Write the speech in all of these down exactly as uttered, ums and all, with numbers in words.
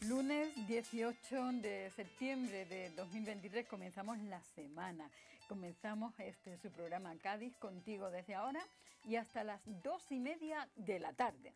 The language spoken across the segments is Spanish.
Lunes dieciocho de septiembre de dos mil veintitrés comenzamos la semana. Comenzamos este su programa Cádiz contigo desde ahora y hasta las dos y media de la tarde.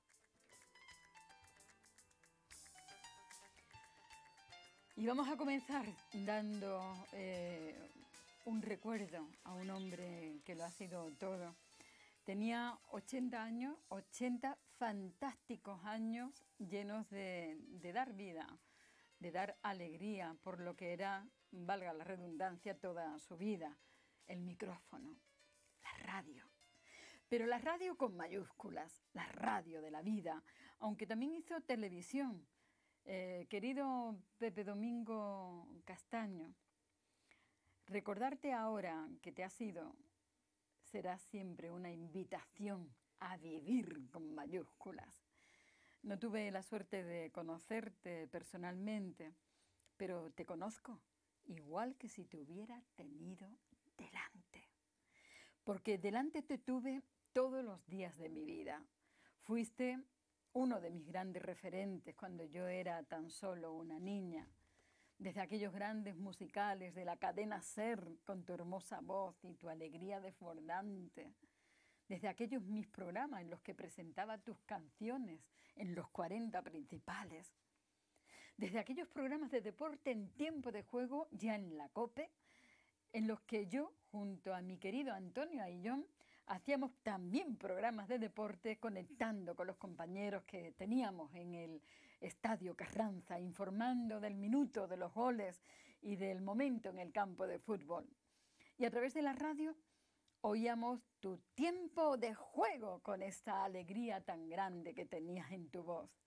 Y vamos a comenzar dando eh, un recuerdo a un hombre que lo ha sido todo. Tenía ochenta años, ochenta fantásticos años llenos de, de dar vida, de dar alegría por lo que era, valga la redundancia, toda su vida, el micrófono, la radio. Pero la radio con mayúsculas, la radio de la vida, aunque también hizo televisión. Eh, querido Pepe Domingo Castaño, recordarte ahora que te has ido será siempre una invitación a vivir con mayúsculas. No tuve la suerte de conocerte personalmente, pero te conozco igual que si te hubiera tenido delante. Porque delante te tuve todos los días de mi vida. Fuiste uno de mis grandes referentes cuando yo era tan solo una niña. Desde aquellos grandes musicales de la cadena SER con tu hermosa voz y tu alegría desbordante. Desde aquellos mis programas en los que presentaba tus canciones en los cuarenta principales. Desde aquellos programas de deporte en tiempo de juego ya en la COPE, en los que yo, junto a mi querido Antonio Ayllón, hacíamos también programas de deporte conectando con los compañeros que teníamos en el Estadio Carranza, informando del minuto, de los goles y del momento en el campo de fútbol. Y a través de la radio oíamos tu tiempo de juego con esta alegría tan grande que tenías en tu voz.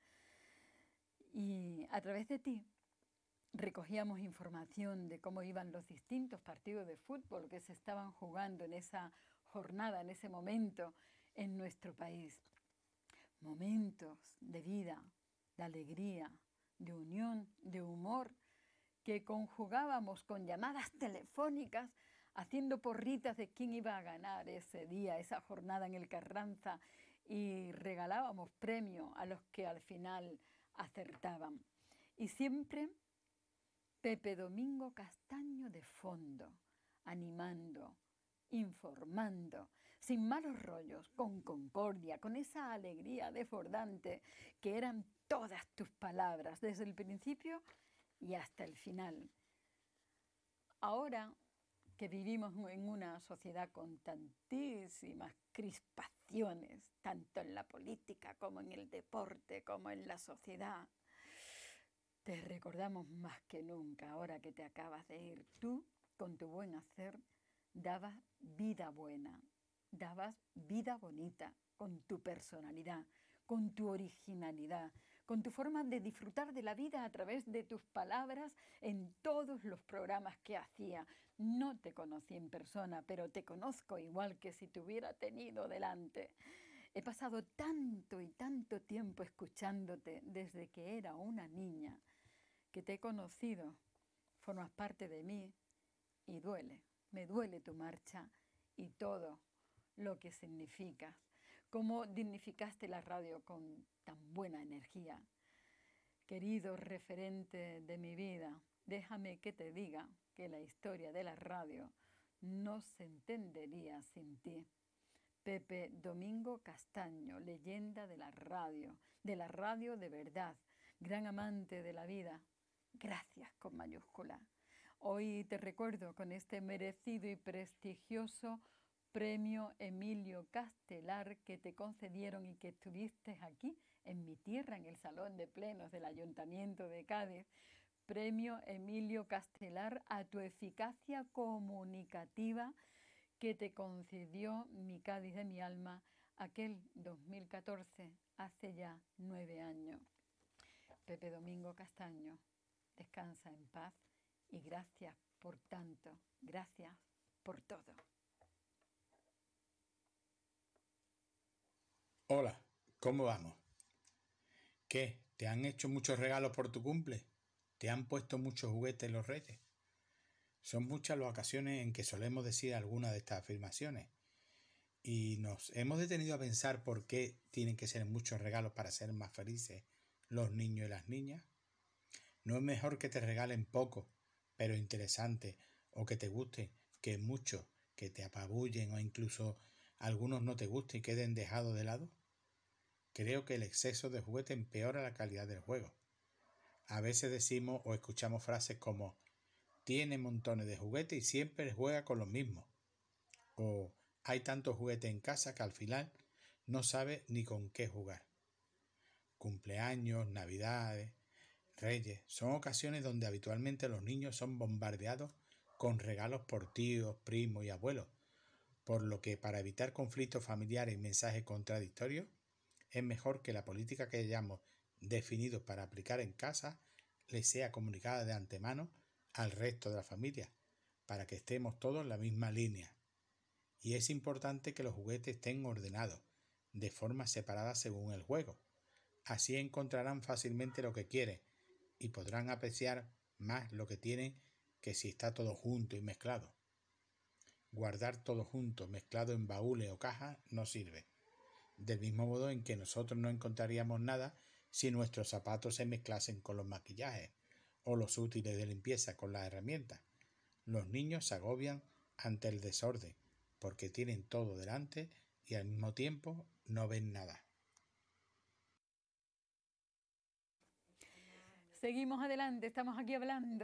Y a través de ti recogíamos información de cómo iban los distintos partidos de fútbol que se estaban jugando en esa jornada, en ese momento en nuestro país. Momentos de vida, de alegría, de unión, de humor, que conjugábamos con llamadas telefónicas, haciendo porritas de quién iba a ganar ese día, esa jornada en el Carranza, y regalábamos premios a los que al final acertaban. Y siempre Pepe Domingo Castaño de fondo, animando, informando, sin malos rollos, con concordia, con esa alegría desbordante que eran todas tus palabras, desde el principio y hasta el final. Ahora que vivimos en una sociedad con tantísimas crispaciones, tanto en la política como en el deporte, como en la sociedad, te recordamos más que nunca ahora que te acabas de ir. Tú, con tu buen hacer, dabas vida buena, dabas vida bonita, con tu personalidad, con tu originalidad, con tu forma de disfrutar de la vida a través de tus palabras en todos los programas que hacía. No te conocí en persona, pero te conozco igual que si te hubiera tenido delante. He pasado tanto y tanto tiempo escuchándote desde que era una niña, que te he conocido, formas parte de mí y duele, me duele tu marcha y todo lo que significas. Cómo dignificaste la radio con tan buena energía. Querido referente de mi vida, déjame que te diga que la historia de la radio no se entendería sin ti. Pepe Domingo Castaño, leyenda de la radio, de la radio de verdad, gran amante de la vida. Gracias con mayúscula. Hoy te recuerdo con este merecido y prestigioso premio Emilio Castelar que te concedieron y que estuviste aquí en mi tierra, en el Salón de Plenos del Ayuntamiento de Cádiz. Premio Emilio Castelar a tu eficacia comunicativa que te concedió mi Cádiz de mi alma aquel dos mil catorce, hace ya nueve años. Pepe Domingo Castaño, descansa en paz y gracias por tanto, gracias por todo. Hola, ¿cómo vamos? ¿Qué? ¿Te han hecho muchos regalos por tu cumple? ¿Te han puesto muchos juguetes los reyes? Son muchas las ocasiones en que solemos decir alguna de estas afirmaciones y nos hemos detenido a pensar por qué tienen que ser muchos regalos para ser más felices los niños y las niñas. No es mejor que te regalen poco, pero interesante, o que te guste, que mucho, que te apabullen o incluso algunos no te gusten y queden dejados de lado. Creo que el exceso de juguete empeora la calidad del juego. A veces decimos o escuchamos frases como tiene montones de juguetes y siempre juega con los mismos. O hay tantos juguetes en casa que al final no sabe ni con qué jugar. Cumpleaños, navidades, reyes, son ocasiones donde habitualmente los niños son bombardeados con regalos por tíos, primos y abuelos, por lo que para evitar conflictos familiares y mensajes contradictorios, es mejor que la política que hayamos definido para aplicar en casa les sea comunicada de antemano al resto de la familia, para que estemos todos en la misma línea. Y es importante que los juguetes estén ordenados, de forma separada según el juego. Así encontrarán fácilmente lo que quieren y podrán apreciar más lo que tienen que si está todo junto y mezclado. Guardar todo junto, mezclado en baúles o cajas, no sirve. Del mismo modo en que nosotros no encontraríamos nada si nuestros zapatos se mezclasen con los maquillajes o los útiles de limpieza con las herramientas. Los niños se agobian ante el desorden porque tienen todo delante y al mismo tiempo no ven nada. Seguimos adelante, estamos aquí hablando.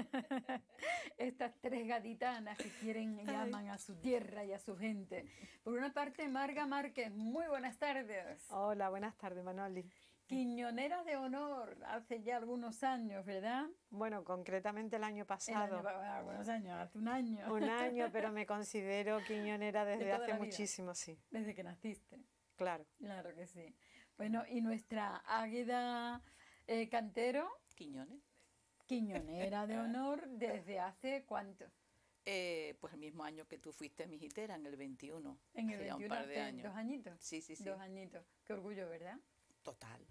Estas tres gaditanas que quieren y aman a su tierra y a su gente. Por una parte, Marga Márquez, muy buenas tardes. Hola, buenas tardes, Manoli. Quiñonera de honor, hace ya algunos años, ¿verdad? Bueno, concretamente el año pasado. El año, algunos años, hace un año. Un año, pero me considero quiñonera desde De hace muchísimo, sí. Desde que naciste. Claro. Claro que sí. Bueno, y nuestra Águeda eh, Cantero. Quiñones. Quiñonera de honor, ¿desde hace cuánto? Eh, pues el mismo año que tú fuiste mijitera, en el veintiuno. En el ya veintiuno, un par de años. ¿Dos añitos? Sí, sí, sí. Dos añitos. Qué orgullo, ¿verdad? Total.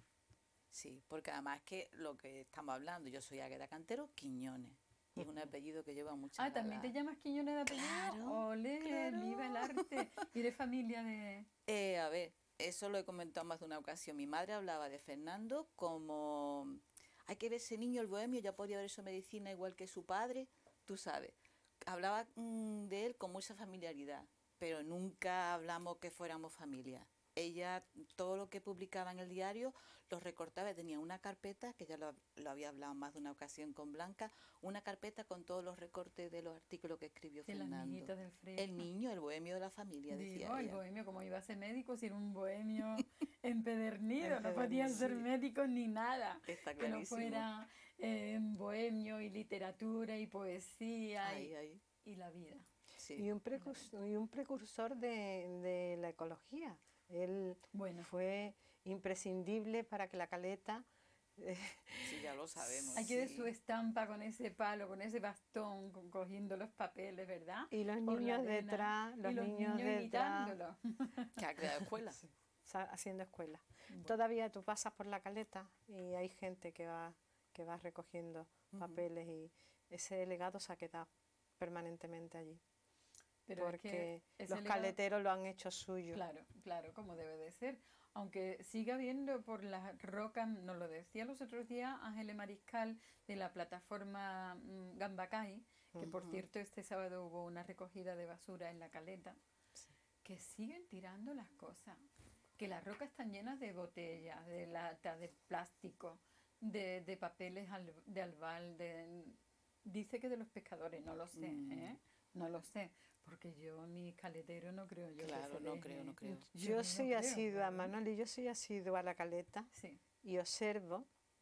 Sí, porque además que lo que estamos hablando, yo soy Águeda Cantero Quiñones. Y es un apellido que lleva mucha Ah, ¿también te llamas Quiñones de apellido? Claro, Ole, claro. viva el arte. ¿Y de familia de...? Eh, a ver, eso lo he comentado más de una ocasión. Mi madre hablaba de Fernando como... Hay que ver ese niño, el bohemio, ya podría haber hecho medicina igual que su padre, tú sabes. Hablaba mmm, de él con mucha familiaridad, pero nunca hablamos que fuéramos familia. Ella, todo lo que publicaba en el diario, lo recortaba, tenía una carpeta, que ya lo, lo había hablado más de una ocasión con Blanca, una carpeta con todos los recortes de los artículos que escribió de Fernando. Del el niño, el bohemio de la familia, Digo, decía el ella. bohemio, como iba a ser médico, si era un bohemio empedernido, no podían ser sí. médicos ni nada. Está que no clarísimo. fuera eh, bohemio y literatura y poesía Ahí, y, ahí. y la vida. Sí. Y, un precursor, y un precursor de, de la ecología. Él bueno. fue imprescindible para que la caleta... Eh, sí, ya lo sabemos. Hay sí. que ver su estampa con ese palo, con ese bastón, con, cogiendo los papeles, ¿verdad? Y los Por niños detrás, los, y los niños, niños detrás... Que ha creado escuela. Sí, haciendo escuela. Bueno. Todavía tú pasas por la caleta y hay gente que va, que va recogiendo uh-huh. papeles y ese legado se ha quedado permanentemente allí. Pero porque es que los legado, caleteros lo han hecho suyo. Claro, claro, como debe de ser. Aunque siga habiendo por las rocas, nos lo decía los otros días Ángeles Mariscal de la plataforma mmm, Gambacay, que uh-huh. por cierto este sábado hubo una recogida de basura en la caleta, sí. que siguen tirando las cosas, que las rocas están llenas de botellas, de latas, de plástico, de, de papeles al, de albal, de, dice que de los pescadores, no lo sé, mm. ¿eh? No lo sé. Porque yo, mi caletero, no creo yo. Claro, que no deje. creo, no creo. Yo no soy creo, asidua, ¿no? Manoli, yo soy asidua a la caleta sí. y observo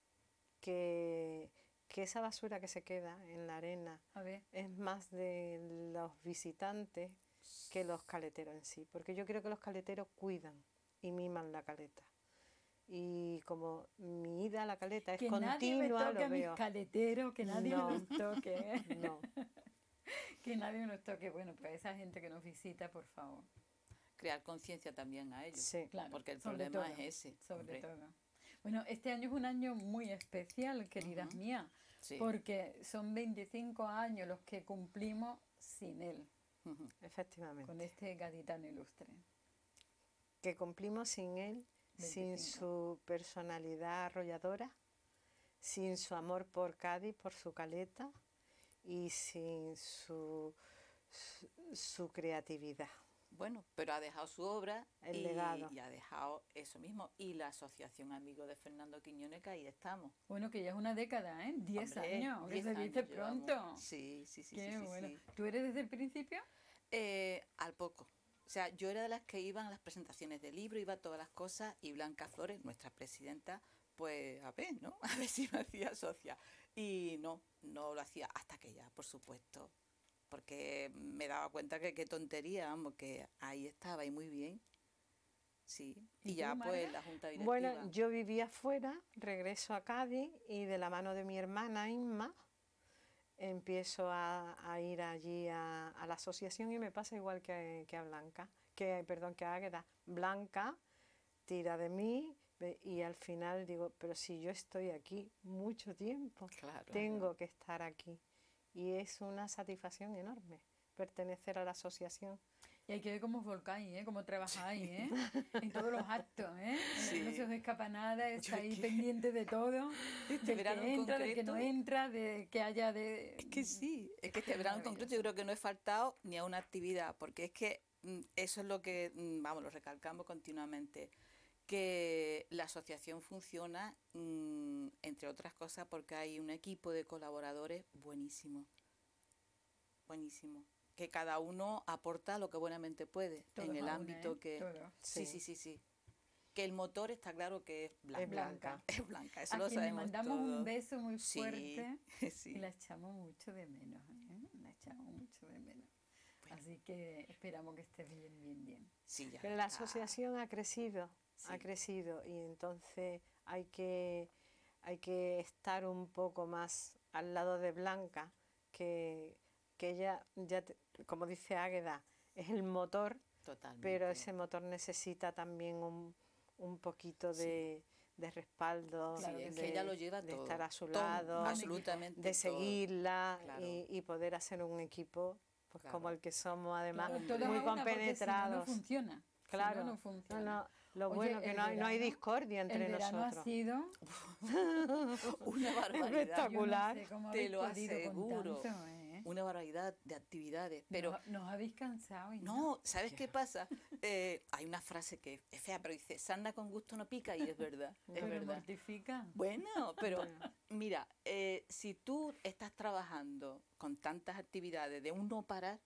que, que esa basura que se queda en la arena a ver. es más de los visitantes que los caleteros en sí. Porque yo creo que los caleteros cuidan y miman la caleta. Y como mi ida a la caleta es que continua, nadie me toque lo a mis veo. caleteros, que nadie no. me los toque. No. Que nadie nos toque. Bueno, pues esa gente que nos visita, por favor. Crear conciencia también a ellos. Sí, claro. Porque el sobre problema todo, es ese. Sobre hombre. todo. Bueno, este año es un año muy especial, queridas uh-huh. mías, sí. porque son veinticinco años los que cumplimos sin él. Uh-huh. Efectivamente. Con este gaditano ilustre. Que cumplimos sin él, veinticinco. Sin su personalidad arrolladora, sin su amor por Cádiz, por su caleta y sin su, su, su creatividad. Bueno, pero ha dejado su obra el y, legado. y ha dejado eso mismo. Y la Asociación Amigos de Fernando Quiñones, que ahí estamos. Bueno, que ya es una década, ¿eh? Diez Hombre, años, diez que se dice años pronto. llevamos. Sí, sí, sí. Qué sí, sí, bueno. sí. ¿Tú eres desde el principio? Eh, al poco. O sea, yo era de las que iban a las presentaciones del libro, iba a todas las cosas, y Blanca Flores, nuestra presidenta, pues a ver, ¿no? A ver si me hacía socia. Y no, no lo hacía hasta que ya, por supuesto, porque me daba cuenta que qué tontería, vamos, que ahí estaba y muy bien. Sí, y, ¿Y ya tú, pues Marga? la junta directiva. Bueno, yo vivía fuera, regreso a Cádiz y de la mano de mi hermana Inma empiezo a, a ir allí a, a la asociación y me pasa igual que, que a Blanca, que perdón, que a Águeda. Blanca tira de mí y al final digo, pero si yo estoy aquí mucho tiempo, Claro, tengo claro. que estar aquí. Y es una satisfacción enorme pertenecer a la asociación. Y hay que ver cómo os volcáis, ¿eh? Cómo trabajáis, ¿eh? En todos los actos, ¿eh? Sí. No se os escapa nada, estáis que- pendientes de todo, Este del verano que en entra, del que no concreto- entra, de que haya de... Es que sí, es que este Qué verano en concreto yo maravilloso. creo que no he faltado ni a una actividad, porque es que mm, eso es lo que, mm, vamos, lo recalcamos continuamente, que la asociación funciona, mm, entre otras cosas, porque hay un equipo de colaboradores buenísimo, buenísimo, que cada uno aporta lo que buenamente puede Todos en el a una, ámbito ¿eh? que... Todos. Sí, sí, sí, sí. Que el motor está claro que es blanca. Es blanca. Es blanca, eso A lo quien le sabemos mandamos todos. un beso muy Sí, fuerte sí. y la echamos mucho de menos, ¿eh? La echamos mucho de menos. Bueno. Así que esperamos que estés bien, bien, bien. Sí, ya Pero la está. asociación ha crecido, Sí. ha crecido y entonces hay que, hay que estar un poco más al lado de Blanca, que, que ella, ya te- como dice Águeda, es el motor, Totalmente. pero ese motor necesita también un, un poquito de, de respaldo, Claro, de, es que ella lo lleva de todo. estar a su Todo, lado, absolutamente de todo. seguirla Claro. y, y poder hacer un equipo pues Claro. como el que somos, además, Claro, todos muy a una, porque si no, no compenetrados. funciona. Claro, Si no, no no, funciona. no, lo Oye, bueno que el no hay, no hay verano- discordia entre El verano nosotros. ha sido... Una barbaridad. Espectacular. Yo no sé cómo Te habéis lo podido con aseguro. tanto, ¿eh? Una barbaridad de actividades. Pero Nos, nos habéis cansado. Y no, ¿sabes qué pasa? Eh, hay una frase que es fea, pero dice, sanda con gusto no pica, y es verdad, es Pero verdad. mortifica. Bueno, pero mira, eh, si tú estás trabajando con tantas actividades de un no parar,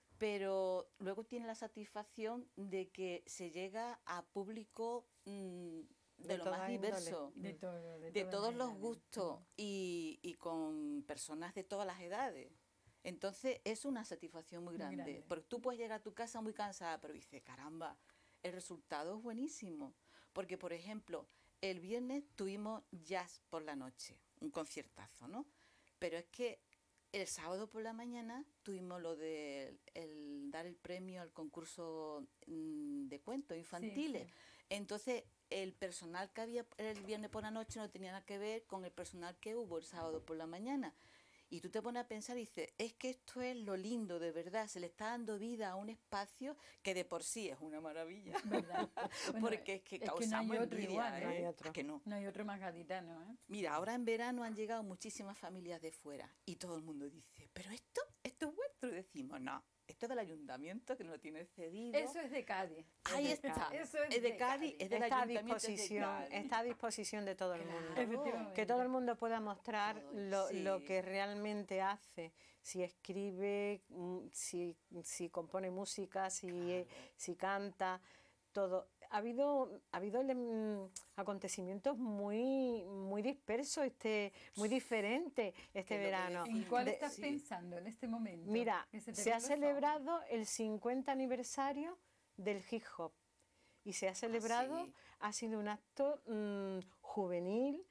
pero luego tienes la satisfacción de que se llega a público mm, de, De lo toda más índole. diverso, De todo, de, de todas todos los edades. gustos y, y con personas de todas las edades. Entonces es una satisfacción muy Muy grande, grande. porque tú puedes llegar a tu casa muy cansada, pero dices, caramba, el resultado es buenísimo. Porque, por ejemplo, el viernes tuvimos jazz por la noche, un conciertazo, ¿no? Pero es que el sábado por la mañana tuvimos lo de el dar el premio al concurso mm, de cuentos infantiles. sí. Entonces, el personal que había el viernes por la noche no tenía nada que ver con el personal que hubo el sábado por la mañana. Y tú te pones a pensar y dices, es que esto es lo lindo, de verdad, se le está dando vida a un espacio que de por sí es una maravilla. ¿Verdad? Bueno, Porque es que es que no causamos hay otro envidia, igual, ¿eh? no hay otro. ¿A que no? No hay otro más gaditano, ¿eh? Mira, ahora en verano han llegado muchísimas familias de fuera y todo el mundo dice, pero esto, esto es vuestro. Y decimos, no, esto es del ayuntamiento que nos lo tiene cedido. Eso es de Cádiz. Ahí de está. Cádiz. Eso es es de de Cádiz, Cádiz. es del Está a ayuntamiento es de disposición, Cádiz. está a disposición de todo el Claro. mundo. Efectivamente. Que todo el mundo pueda mostrar Todo, lo, sí. lo que realmente hace, si escribe, mm, si, si compone música, si, eh, si canta, todo. Ha habido, ha habido mm, acontecimientos muy, muy dispersos, este, muy diferentes este Que lo que verano. ¿En cuál De- estás sí. pensando en este momento? Mira, Que te se ha ven los ojos. celebrado el cincuenta aniversario del hip hop y se ha celebrado, sí. ha sido un acto mm, juvenil,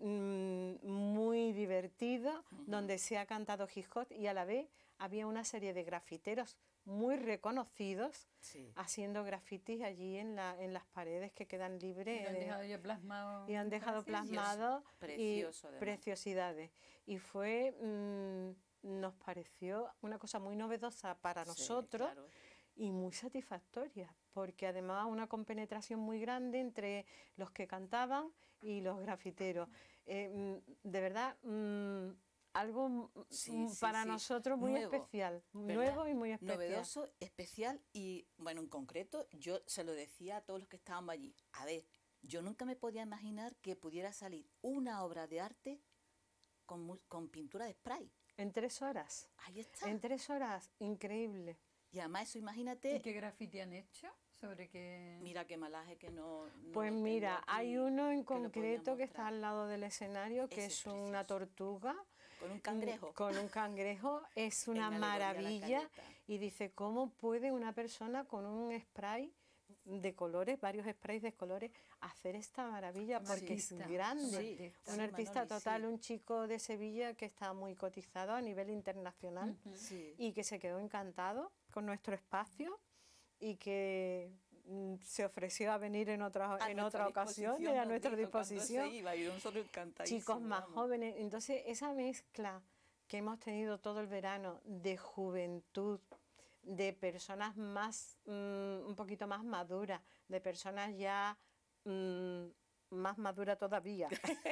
mm, muy divertido, donde se ha cantado hip hop y a la vez había una serie de grafiteros muy reconocidos Sí. haciendo grafitis allí en, la, en las paredes que quedan libres. Y han eh, dejado ya plasmado. y han dejado así. plasmado Precioso, y además. preciosidades. Y fue, mm, nos pareció una cosa muy novedosa para Sí, nosotros claro. y muy satisfactoria, porque además una compenetración muy grande entre los que cantaban y los grafiteros. eh, de verdad, mmm, algo sí, sí, para sí. nosotros muy nuevo, especial, ¿verdad? Nuevo y muy especial. Novedoso, especial y, bueno, en concreto, yo se lo decía a todos los que estábamos allí. A ver, yo nunca me podía imaginar que pudiera salir una obra de arte con, con pintura de spray. En tres horas. Ahí está. En tres horas, increíble. Y además eso, imagínate... ¿Y qué graffiti han hecho? Sobre qué... Mira qué malaje que no... no pues mira, aquí, hay uno en que concreto que está al lado del escenario, que Ese es, es una tortuga. Con un cangrejo. Con un cangrejo, es una En alegoría a la maravilla. caleta. Y dice, ¿cómo puede una persona con un spray de colores, varios sprays de colores, hacer esta maravilla? Un Porque artista, es grande. un Un artista. artista, Sí, Manoli, total, sí. un chico de Sevilla que está muy cotizado a nivel internacional. Ujú. Sí. Y que se quedó encantado con nuestro espacio y que mm, se ofreció a venir en otra, A en nuestra otra ocasión y disposición, a nos nuestra dijo cuando se disposición. iba, y nosotros encantadísimos, Chicos más vamos. jóvenes. Entonces, esa mezcla que hemos tenido todo el verano de juventud, de personas más, mmm, un poquito más maduras, de personas ya mmm, más maduras todavía.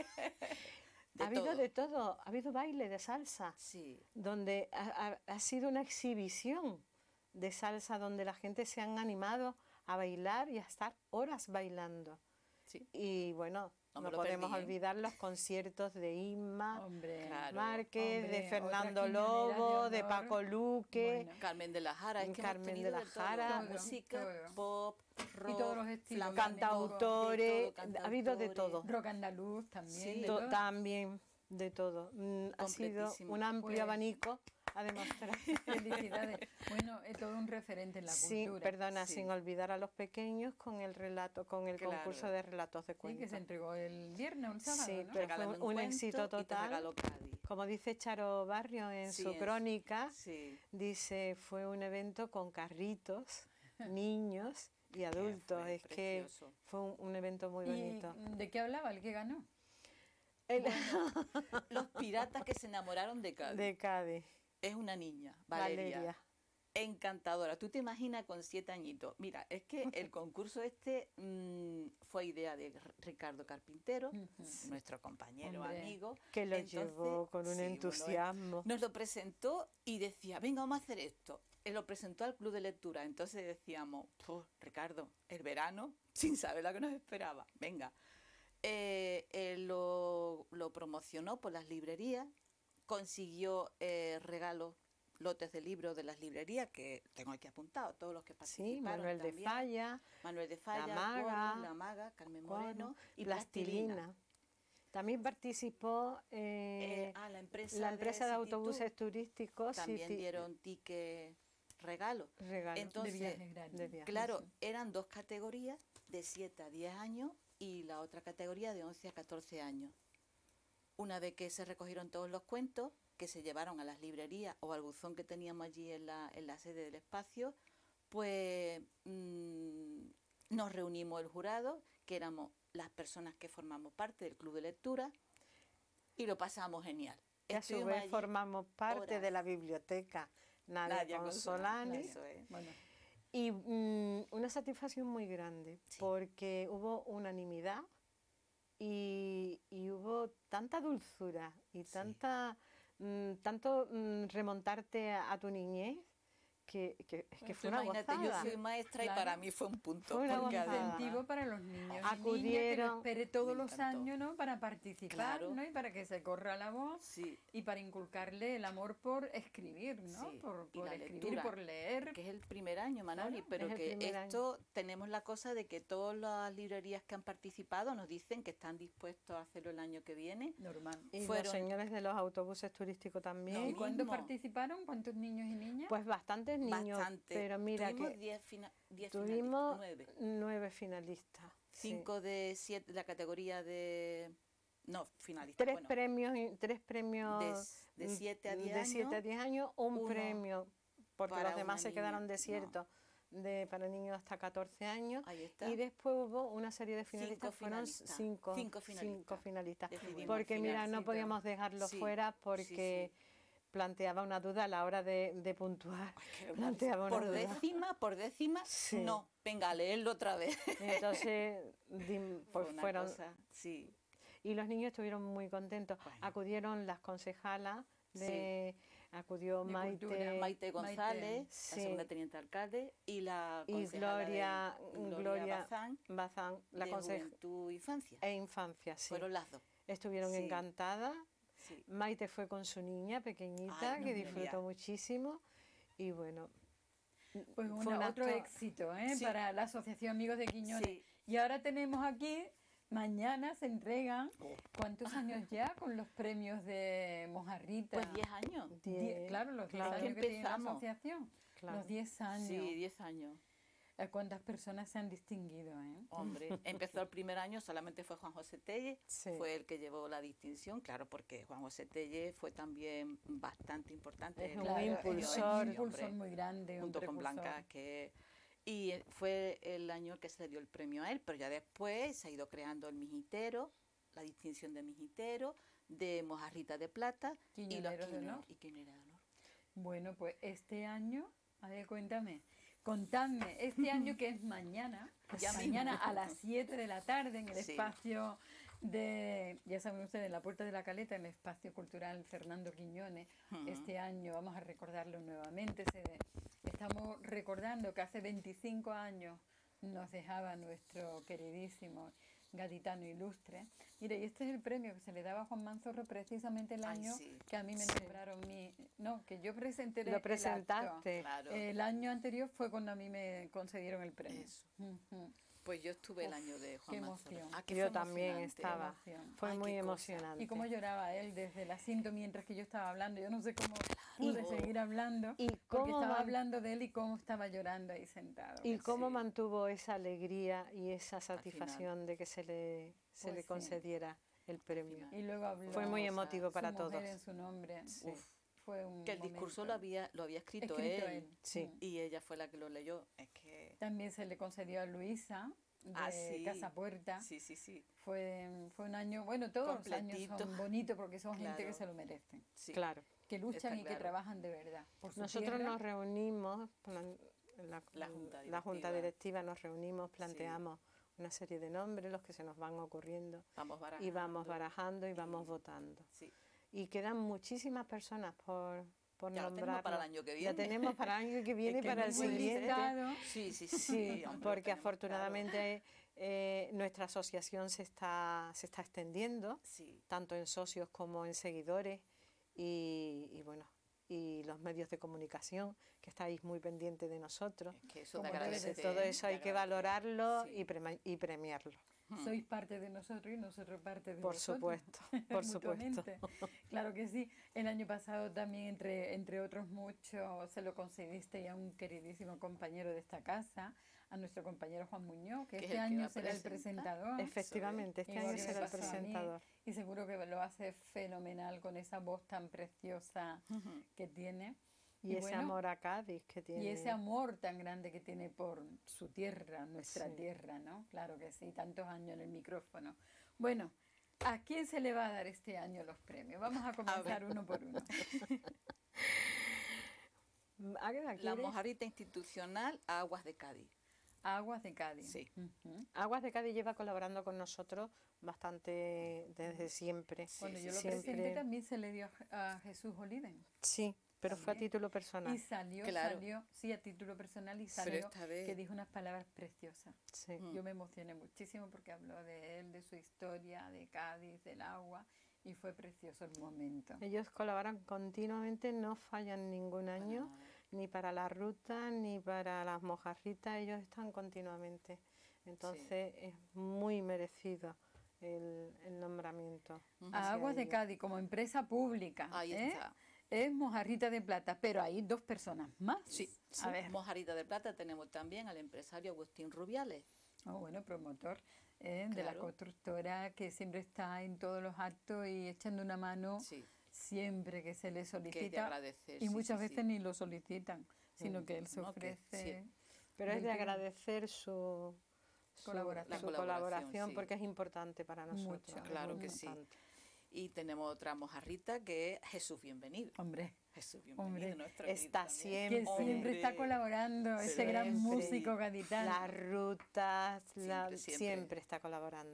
De ha habido todo. de todo, ha habido baile de salsa, Sí. donde ha, ha- ha sido una exhibición de salsa, donde la gente se han animado a bailar y a estar horas bailando. Sí. Y bueno, No no, me lo podemos perdí, ¿eh? olvidar los conciertos de Inma, Hombre, Claro. Márquez, hombre, de Fernando otra quiñonera Lobo, de de honor. Paco Luque. Bueno. Carmen de la Jara, es que Carmen hemos de tenido la de todo. Jara. Todo, música, todo. pop, rock, Y todos los estilos. flamenco, Cantautores, de todo, ha habido de cantautores. todo. Rock andaluz también. Sí. de To- todo. también de todo. Mm, ha sido Completísimo. un amplio Pues- abanico a demostrar. Felicidades. Bueno, es todo un referente en la Sí, cultura. perdona, Sí. sin olvidar a los pequeños con el relato, con el Claro. concurso de relatos de Sí, cuentos. que se entregó el viernes o el sábado, Sí, ¿no? pero Regálame fue un cuento éxito y te total. regalo Cádiz. Como dice Charo Barrio en Sí, su en- crónica, Sí. dice, fue un evento con carritos, niños y adultos. fue Es que precioso. fue un, un evento muy ¿Y bonito. de qué hablaba el que ganó? El- Los piratas que se enamoraron de Cádiz. de Cádiz, Es una niña, Valeria. Valeria. Encantadora. Tú te imaginas con siete añitos. Mira, es que el concurso este mm, fue idea de R- Ricardo Carpintero, Ujú. nuestro compañero, Hombre. amigo. Que lo Entonces, llevó con un sí, bueno, entusiasmo. nos lo presentó y decía, venga, vamos a hacer esto. Él lo presentó al club de lectura. Entonces decíamos, "Puf, Ricardo, el verano, sin saber lo que nos esperaba. Venga. Eh, él lo, lo promocionó por las librerías, consiguió eh, regalos, lotes de libros de las librerías, que tengo aquí apuntado, todos los que participaron. Sí, Manuel de también. Falla, Manuel de Falla, La Maga, Cuervo, La Maga, Carmen Cuervo, Moreno y Plastilina. Plastilina. También participó Eh, eh, ah, la empresa, la empresa de, City autobuses Tour turísticos. también City- dieron ticket regalo. regalos Entonces, de viaje gratis. de viaje. Claro, Sí. eran dos categorías, de siete a diez años y la otra categoría de once a catorce años. Una vez que se recogieron todos los cuentos, que se llevaron a las librerías o al buzón que teníamos allí en la, en la sede del espacio, pues mm, nos reunimos el jurado, que éramos las personas que formamos parte del club de lectura, y lo pasamos genial. Y a su Estuvimos vez allí formamos parte horas. de la biblioteca Nadia, Nadia Consolani. Consolani, eso es. Bueno, Y mm, una satisfacción muy grande, Sí. porque hubo unanimidad y, y hubo tanta dulzura y Sí. tanta mm, tanto mm, remontarte a, a tu niñez que, que, es que Bueno, fue tú una imagínate, gozada. yo soy maestra Claro. y para mí fue un punto. Fue una porque un gozada. además- incentivo para los niños y niñas que Acudieron- lo espere todos Me los encantó. años, ¿no? Para participar, Claro. ¿no? Y para que se corra la voz Sí, y para inculcarle el amor por escribir, ¿no? Sí, Por, y por la escribir, lectura, por leer. que es el primer año, Manoli, Claro, pero es el que primer año. esto tenemos la cosa de que todas las librerías que han participado nos dicen que están dispuestos a hacerlo el año que viene. Normal. Y fueron- los señores de los autobuses turísticos también. ¿Y Lo cuántos mismo. participaron? ¿Cuántos niños y niñas? Pues bastantes niños, Bastante. pero mira Tuvimos que diez fina- diez tuvimos finalistas, nueve. nueve finalistas. sí. Cinco de siete, la categoría de... No, finalistas, Tres bueno, premios, y- tres premios de, de siete a diez de años. siete a diez años, un uno premio, porque para los demás una se niña, quedaron no. desiertos, de, para niños hasta catorce años. Ahí está. Y después hubo una serie de finalistas, Cinco fueron finalistas. cinco, Cinco finalistas. cinco finalistas. Decidimos Porque al mira, no finalcito. podíamos dejarlo Sí, fuera sí, porque sí. planteaba una duda a la hora de, de puntuar. Ay, que era una planteaba una por duda. décima, por décima, Sí. no. Venga, a leerlo otra vez. Y entonces dim- pues Fue una fueron... cosa, sí. Y los niños estuvieron muy contentos. Bueno. Acudieron las concejalas, de, sí. acudió de Maite, Cultura. Maite González, Maite, sí. la segunda teniente alcalde, y la y concejala Gloria, de, Gloria, Gloria Bazán, Bazán, la de conseja Juventud e Infancia. e Infancia, sí. Fueron las dos. Estuvieron sí. encantadas. Sí. Maite fue con su niña pequeñita, Ay, que no, disfrutó mira. muchísimo. Y bueno, pues fue una, un otro acto... éxito ¿eh? Sí. para la Asociación Amigos de Quiñones. Sí. Y ahora tenemos aquí, mañana se entregan, ¿cuántos años ya con los premios de Mojarrita? Pues diez años. Diez, Claro, los diez claro. años que tiene la Empezamos. asociación. Claro. Los diez años. Sí, diez años. ¿Cuántas personas se han distinguido? ¿eh? Hombre, empezó el primer año, solamente fue Juan José Telle, Sí. fue el que llevó la distinción, claro, porque Juan José Telle fue también bastante importante. Es en un la- Claro, es- impulsor. Es un Sí, impulsor hombre, muy grande. un junto con precursor. Blanca, que y eh, fue el año que se le dio el premio a él, pero ya después se ha ido creando el mijitero, la distinción de mijitero, de mojarrita de plata y los Quiñoneros de quiño- honor. y quiñoneros de honor. Bueno, pues este año, a ver, cuéntame, contadme, este año que es mañana, Ya mañana mismo. a las siete de la tarde en el Sí. espacio de, ya saben ustedes, en la Puerta de la Caleta, en el espacio cultural Fernando Quiñones. Ujú. Este año vamos a recordarlo nuevamente. Se, estamos recordando que hace veinticinco años nos dejaba nuestro queridísimo gaditano ilustre. Mire, y este es el premio que se le daba a Juan Manzorro precisamente el Ay, año sí. que a mí me Sí. nombraron mi... No, que yo presenté el Lo acto. presentaste. Claro. El año anterior fue cuando a mí me concedieron el premio. Eso. Ujú. Pues yo estuve el Uf, año de qué Juan Manzorro. emoción. Ah, que Yo fue también emocionante. estaba. emoción. Fue Ay, muy qué cosa. emocionante. Y cómo lloraba él desde el asiento mientras que yo estaba hablando. Yo no sé cómo pude Y- seguir hablando, y porque cómo estaba man- hablando de él y cómo estaba llorando ahí sentado. Y cómo Sí. mantuvo esa alegría y esa final. satisfacción de que se le, se Pues le sí. concediera el premio. final. Y luego habló Fue muy Su emotivo su para mujer todos. en su nombre. Sí. Uf, fue un Que el discurso momento. lo había, lo había escrito, Escrito él, él. Sí. Mm. y ella fue la que lo leyó. Es que... También se le concedió a Luisa de Ah, sí. Casa Puerta. Sí, sí, sí. Fue, fue un año, bueno, todos los años son Completito. bonitos porque son gente que Claro. se lo merecen, sí. Claro. que luchan Está y que claro. trabajan de verdad. Por su Nosotros tierra. nos reunimos, plan- la, La junta la junta directiva. directiva nos reunimos, planteamos una serie de nombres, los que se nos van ocurriendo, Vamos barajando. y vamos barajando y vamos y- votando. Sí. Y quedan muchísimas personas por, por Ya lo tenemos nombrar. para el año que Ya viene. tenemos para el año que viene, Es que para el muy buen siguiente. listado. Sí, sí, sí. Sí, hombre, lo porque tenemos afortunadamente eh, nuestra asociación se está, se está extendiendo, claro. Sí. tanto en socios como en seguidores, y, y bueno, y los medios de comunicación, que estáis muy pendientes de nosotros. Es que eso de Como debe de Entonces, ser, agradecer. todo eso de hay que agradecer. valorarlo Sí. y, prema- y premiarlo. Hmm. Sois parte de nosotros y nosotros parte de Por vosotros. supuesto, por supuesto. Mutuamente. Claro que sí. El año pasado también, entre, entre otros muchos, se lo concediste a un queridísimo compañero de esta casa, a nuestro compañero Juan Muñoz, que Que es este el que va año a será el presentar. presentador. Efectivamente, este Igual año que me será el pasó a mí. presentador. Y seguro que lo hace fenomenal con esa voz tan preciosa Ujú. que tiene. Y, ese bueno, amor a Cádiz que tiene. Y ese amor tan grande que tiene por su tierra, nuestra Sí. tierra, ¿no? Claro que sí, tantos años en el micrófono. Bueno, ¿a quién se le va a dar este año los premios? Vamos a comenzar uno por uno. Águeda, La ¿quieres? mojarrita institucional Aguas de Cádiz. Aguas de Cádiz. Sí. Ujú. Aguas de Cádiz lleva colaborando con nosotros bastante desde siempre. Cuando yo lo Siempre. presenté también se le dio a, a Jesús Oliden. Sí, pero fue a También. título personal. Y salió, Claro. salió, sí, a título personal y Pero salió esta vez- que dijo unas palabras preciosas. Sí. Mm. Yo me emocioné muchísimo porque habló de él, de su historia, de Cádiz, del agua, y fue precioso el momento. Ellos colaboran continuamente, no fallan ningún año, Para- ni para la ruta, ni para las mojarritas, ellos están continuamente. Entonces es muy merecido el, el nombramiento. Ujú. A hacia Aguas de ellos. Cádiz como empresa pública. Ahí ¿eh? está. Es Mojarrita de Plata, pero hay dos personas más. Sí, A ver. Mojarita de Plata tenemos también al empresario Agustín Rubiales. Oh, bueno, promotor ¿eh? de la Claro. constructora que siempre está en todos los actos y echando una mano Sí, siempre que se le que es de solicita. agradecer. Y sí, muchas sí, veces sí. ni lo solicitan, sino Mm. que él se No, que ofrece. Pero es del de que- agradecer su, su- Colaboración. su La colaboración, colaboración, sí. porque es importante para nosotros. Mucho. es Claro muy que sí. importante. Y tenemos otra mojarrita que es Jesús Bienvenido. Hombre, Jesús Bienvenido, Hombre, nuestro está querido siempre. que también. siempre está Hombre. colaborando, ese Siempre. gran músico gaditano. Las rutas, la- Siempre, siempre, siempre. está colaborando.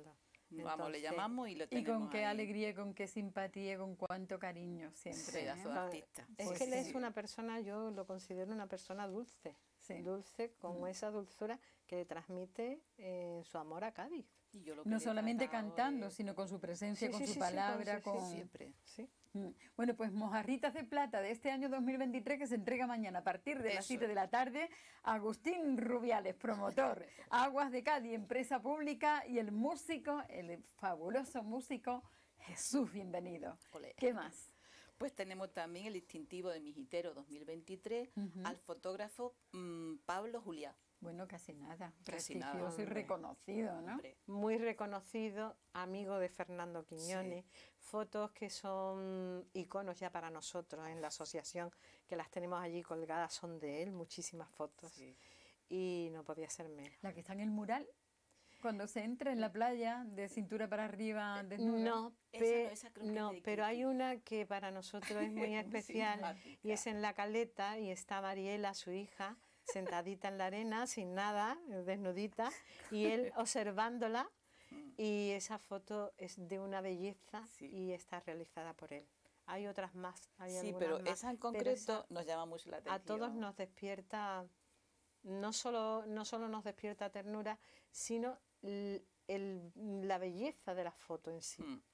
Entonces, vamos, le llamamos y lo tenemos. Y con qué ahí. alegría, con qué simpatía, con cuánto cariño siempre. Pedazo de artista. Es Pues que él sí. es una persona, yo lo considero una persona dulce. Sí. Dulce, con Mm. esa dulzura que le transmite eh, su amor a Cádiz. Y yo lo que No le he solamente tratado cantando, de- sino con su presencia, Sí, con sí, su sí, sí, con- palabra, sí, sí, con... Siempre. Sí. Mm. Bueno, pues Mojarritas de Plata de este año dos mil veintitrés que se entrega mañana a partir de las Eso. siete de la tarde. Agustín Rubiales, promotor. Aguas de Cádiz, empresa pública, y el músico, el fabuloso músico Jesús Bienvenido. Olé. ¿Qué más? Pues tenemos también el distintivo de Mijitero dos mil veintitrés Ujú. al fotógrafo mm, Pablo Juliá. Bueno, casi nada. Casi Prestigioso nada, y hombre. reconocido, ¿no? Hombre, Muy reconocido, amigo de Fernando Quiñones, fotos que son iconos ya para nosotros en la asociación, que las tenemos allí colgadas, son de él, muchísimas fotos, sí. y no podía ser menos. La que está en el mural, cuando se entra en la playa de cintura para arriba desnuda. No, Esa pe- no, esa creo que es no, de pero hay Kitty. una que para nosotros es muy especial, simpática. y es en La Caleta, y está Mariela, su hija, sentadita en la arena, sin nada, desnudita, y él observándola, y esa foto es de una belleza Sí. y está realizada por él. Hay otras más, hay Sí, algunas pero más, esa en pero concreto esa nos llama mucho la atención. a todos nos despierta, no solo, no solo nos despierta ternura, sino l- el- la belleza de la foto en sí. Mm.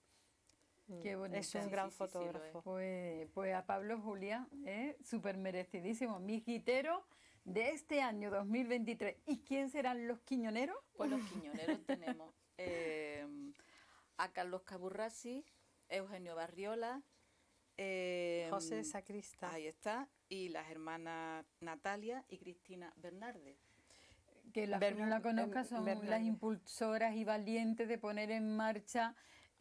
Mm. Qué bonita. Es un Sí, gran sí, sí, sí, lo es. fotógrafo. Pues, pues a Pablo Juliá, ¿eh? súper merecidísimo, mijitero de este año dos mil veintitrés. ¿Y quién serán los quiñoneros? Pues los quiñoneros tenemos eh, a Carlos Caburrasi, Eugenio Barriola, eh, José Sacrista. ahí está, y las hermanas Natalia y Cristina Bernarde. Que las Ber- que no la conozcan son Bernardo. las impulsoras y valientes de poner en marcha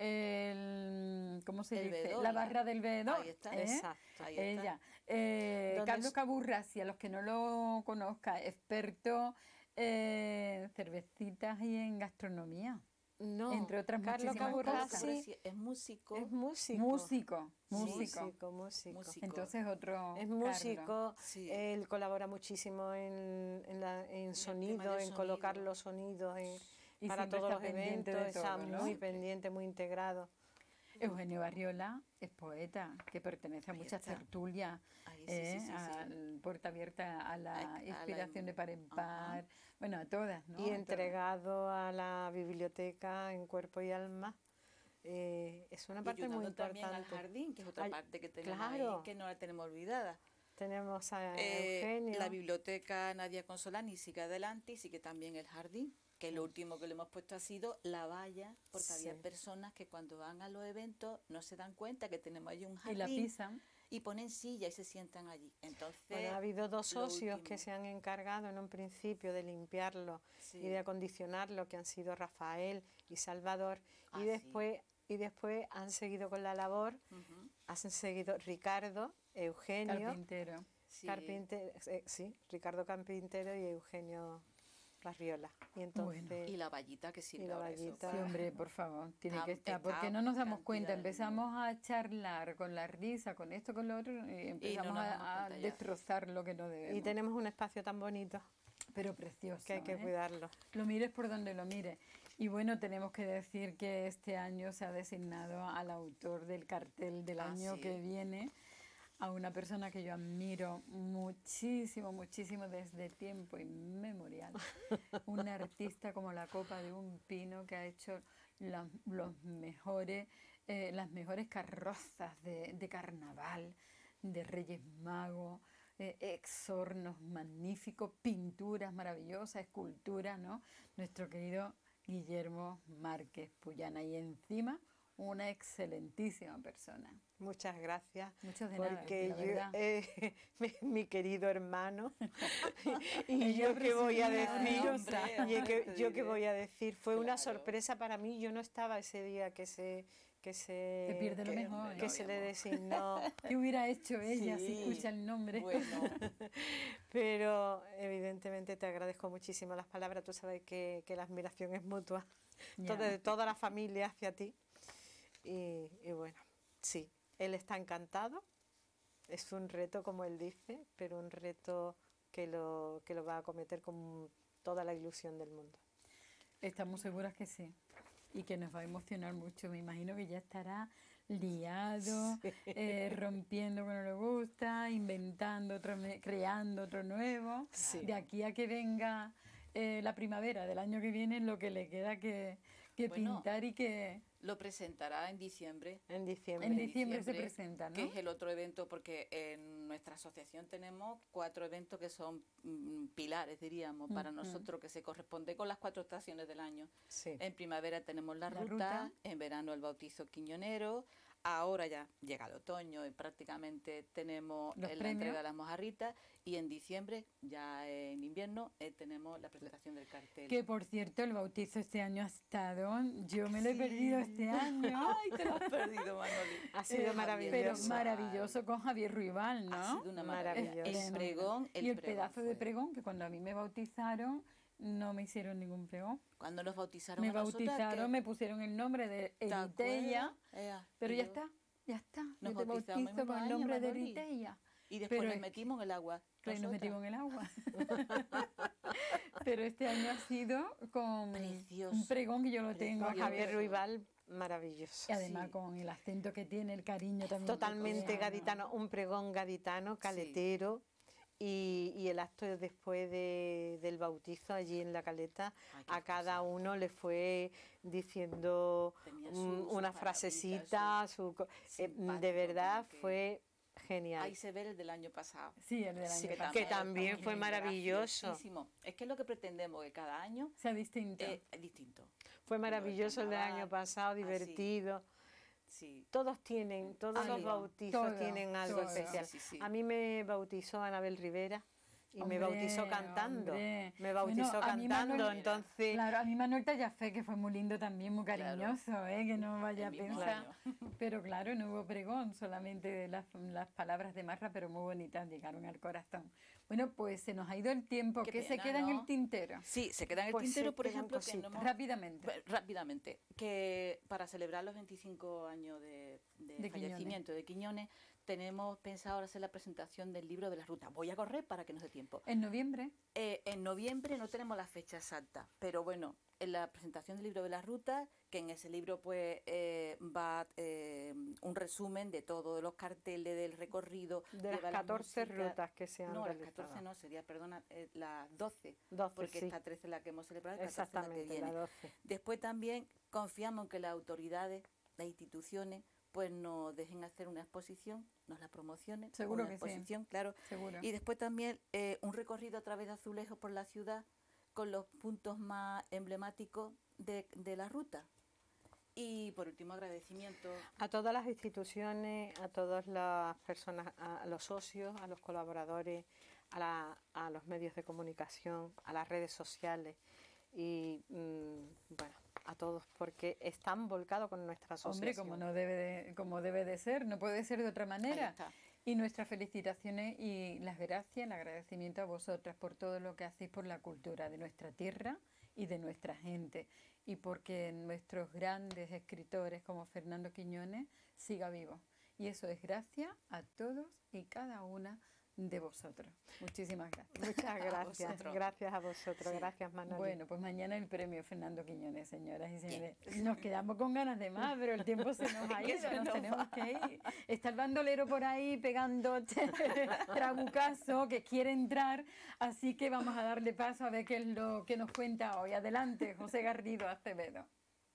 el, ¿cómo se El dice? veedor, La la- barra del veedor. Ahí está. ¿eh? Exacto. Ahí está. Ella. Eh, Donde Carlos es- Caburrasi, a los que no lo conozcan, experto en cervecitas y en gastronomía. No, entre otras Carlos muchísimas Carlos cosas. Caburrasi Caburrasi es músico. es músico. Músico, músico. Músico, músico. Músico. Entonces otro. Es Carlos. músico, Sí. él colabora muchísimo en, en, la- en tema sonido, del en colocar sonido. los sonidos en- Y para siempre todos está los pendiente eventos, de está todo, ¿no? muy Siempre. pendiente, muy integrado. Eugenio Barriola es poeta, que pertenece a Ahí muchas está. tertulias, Ahí, sí, eh, sí, sí, sí. al Puerta Abierta a la A- a la inspiración in- de Par en Ajá. Par, bueno, a todas, ¿no? Y A todas. entregado a la biblioteca en cuerpo y alma. Eh, es una Y parte muy ayudando también al importante. jardín, que es otra Ay, parte que tenemos claro. ahí, que no la tenemos olvidada. Tenemos a Eh, Eugenio. la biblioteca Nadia Consolani sigue adelante y sigue también el jardín, que lo último que le hemos puesto ha sido la valla, porque había Sí. personas que cuando van a los eventos no se dan cuenta que tenemos ahí un Y la jardín pisan. y ponen silla y se sientan allí. Entonces, Bueno, ha habido dos lo socios que último. se han encargado en un principio de limpiarlo sí, y de acondicionarlo, que han sido Rafael y Salvador, Ah, y sí. después y después han seguido con la labor, ujú, han seguido Ricardo, Eugenio, Carpintero. sí. Carpinte- eh, sí, Ricardo Carpintero y Eugenio Barriola. Y entonces Y la vallita que sirve y la ahora eso, vallita. Sí, para- hombre, por favor, tiene Está- que estar, está porque no nos damos cantidad cuenta, de empezamos a charlar con la risa, con esto, con lo otro, y empezamos nos damos a, a cuenta ya. destrozar lo que no debemos. y tenemos un espacio tan bonito Pero precioso, que hay que ¿eh? cuidarlo. Lo mires por donde lo mires. Y bueno, tenemos que decir que este año se ha designado al autor del cartel del Ah, año sí. que viene, a una persona que yo admiro muchísimo, muchísimo desde tiempo inmemorial. Un artista como la copa de un pino que ha hecho la- los mejores, eh, las mejores carrozas de, de carnaval, de Reyes Magos, eh, exornos magníficos, pinturas maravillosas, esculturas, ¿no? Nuestro querido Guillermo Márquez Puyana, y encima una excelentísima persona. Muchas gracias. Muchos de nada, Porque la yo, verdad. eh, mi, mi querido hermano, y Ella yo qué voy a presumida, decir, orgullosa. y que- Te yo qué diré. voy a decir, fue una Claro. sorpresa para mí, yo no estaba ese día que se que se Se pierde lo que, mejor, que ¿eh? se le designó, ¿Qué hubiera hecho ella si Sí. escucha el nombre? Bueno, pero evidentemente te agradezco muchísimo las palabras, tú sabes que, que la admiración es mutua, Ya. todo- de toda la familia hacia ti, y, y bueno, sí, él está encantado, es un reto como él dice, pero un reto que lo, que lo va a acometer con toda la ilusión del mundo. Estamos seguras que sí. y que nos va a emocionar mucho. Me imagino que ya estará liado, sí. eh, rompiendo con lo que le gusta, inventando otro, creando otro nuevo. Sí. De aquí a que venga eh, la primavera del año que viene, lo que le queda que, que bueno, pintar y que... Lo presentará en diciembre. En diciembre. En diciembre, en diciembre se presenta, ¿no? Que es el otro evento, porque en nuestra asociación tenemos cuatro eventos que son mm, pilares, diríamos, para uh-huh. nosotros, que se corresponde con las cuatro estaciones del año. Sí. En primavera tenemos la, la ruta, ruta, en verano el bautizo quiñonero, ahora ya llega el otoño y prácticamente tenemos la entrega de las mojarritas, y en diciembre, ya en invierno, eh, tenemos la presentación del cartel. Que por cierto, el bautizo este año ha estado, yo me lo he sí. perdido este año. Ay, te lo has perdido, Manoli. Ha sido eh, maravilloso. Pero maravilloso con Javier Ruibal, ¿no? Ha sido una maravilla. El, el pregón, el Y el pregón pedazo fue. de pregón, que cuando a mí me bautizaron, no me hicieron ningún pregón. Cuando nos bautizaron Me a bautizaron, me pusieron el nombre de Eritella, pero ya está, ya está. Nos yo te bautizo con el nombre de Eritella. Y después pero nos metimos en el agua. Claro, nos metimos en el agua. Pero este año ha sido con Precioso. un pregón que yo lo tengo. Con Javier Ruibal, maravilloso. Y además sí. con el acento que tiene, el cariño también. Totalmente gaditano, un pregón gaditano, caletero. Sí. Y, y el acto después de, del bautizo allí en la caleta, Ay, a cada cosa. uno le fue diciendo su, un, una frasecita, su, su, eh, de verdad fue genial. Ahí se ve el del año pasado. Sí, el del año sí, pasado. Que también fue maravilloso. Es que es lo que pretendemos, que cada año sea distinto. Eh, es distinto. Fue maravilloso el del año pasado, divertido. Así. Sí. Todos tienen, todos ah, los bautizos todo, tienen algo todo. especial. Sí, sí, sí. A mí me bautizó Anabel Rivera y hombre, me bautizó cantando. Hombre. Me bautizó bueno, cantando, Manuel, entonces... Claro, a mí Manuel Tallafé, que fue muy lindo también, muy cariñoso, claro. ¿eh? Que no vaya el a pensar. Pero claro, no hubo pregón, solamente las, las palabras de Marra, pero muy bonitas, llegaron al corazón. Bueno, pues se nos ha ido el tiempo. ¿Qué se queda ¿no? en el tintero? Sí, se queda en el pues tintero, por ejemplo, que no hemos... Rápidamente. Rápidamente. Que para celebrar los veinticinco años de, de, de fallecimiento Quiñones. de Quiñones, tenemos pensado hacer la presentación del libro de la ruta. Voy a correr para que nos dé tiempo. ¿En noviembre? Eh, en noviembre no tenemos la fecha exacta, pero bueno, en la presentación del libro de la ruta, que en ese libro pues eh, va eh, un resumen de todos los carteles del recorrido. De las catorce rutas que se han No, realizado. las catorce no, sería, perdona, eh, las doce, doce porque sí. esta trece la que hemos celebrado, exactamente, la que viene. La doce. Después también confiamos en que las autoridades, las instituciones, pues nos dejen hacer una exposición, nos la promocionen. Seguro una que exposición, sí. claro. Seguro. Y después también eh, un recorrido a través de Azulejos por la ciudad con los puntos más emblemáticos de, de la ruta. Y por último, agradecimiento a todas las instituciones, a todas las personas, a los socios, a los colaboradores, a, la, a los medios de comunicación, a las redes sociales y mmm, bueno, a todos, porque están volcados con nuestra asociación. Hombre, como no debe de, como debe de ser, no puede ser de otra manera. Y nuestras felicitaciones y las gracias, el agradecimiento a vosotras por todo lo que hacéis por la cultura de nuestra tierra y de nuestra gente, y porque nuestros grandes escritores como Fernando Quiñones siga vivo. Y eso es gracias a todos y cada una de vosotros. Muchísimas gracias. Muchas gracias. A gracias a vosotros. Sí. Gracias, Manoli. Bueno, pues mañana el premio Fernando Quiñones, señoras y señores. Nos quedamos con ganas de más, pero el tiempo se nos ha ido, nos tenemos que ir. Está el bandolero por ahí pegando trabucazo que quiere entrar, así que vamos a darle paso a ver qué es lo que nos cuenta hoy. Adelante, José Garrido Acevedo.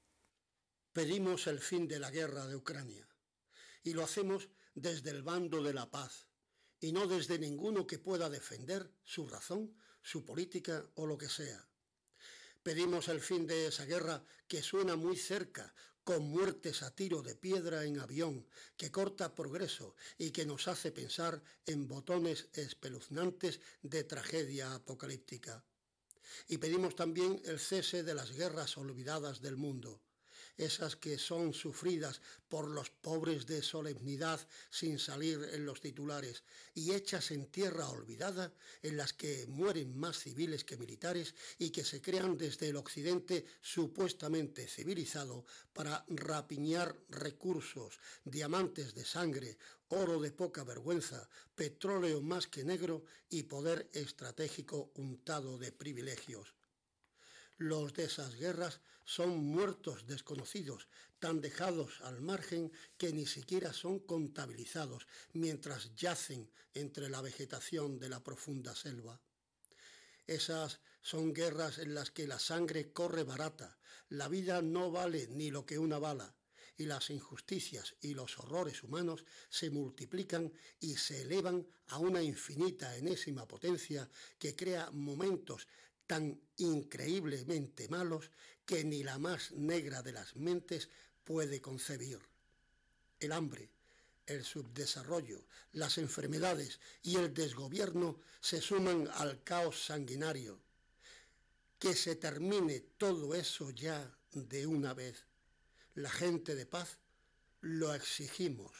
Pedimos el fin de la guerra de Ucrania y lo hacemos desde el bando de la paz, y no desde ninguno que pueda defender su razón, su política o lo que sea. Pedimos el fin de esa guerra que suena muy cerca, con muertes a tiro de piedra en avión, que corta progreso y que nos hace pensar en botones espeluznantes de tragedia apocalíptica. Y pedimos también el cese de las guerras olvidadas del mundo, esas que son sufridas por los pobres de solemnidad sin salir en los titulares y hechas en tierra olvidada, en las que mueren más civiles que militares y que se crean desde el occidente supuestamente civilizado para rapiñar recursos, diamantes de sangre, oro de poca vergüenza, petróleo más que negro y poder estratégico untado de privilegios. Los de esas guerras son muertos desconocidos, tan dejados al margen que ni siquiera son contabilizados mientras yacen entre la vegetación de la profunda selva. Esas son guerras en las que la sangre corre barata, la vida no vale ni lo que una bala, y las injusticias y los horrores humanos se multiplican y se elevan a una infinita enésima potencia que crea momentos tan increíblemente malos que ni la más negra de las mentes puede concebir. El hambre, el subdesarrollo, las enfermedades y el desgobierno se suman al caos sanguinario. Que se termine todo eso ya de una vez. La gente de paz lo exigimos.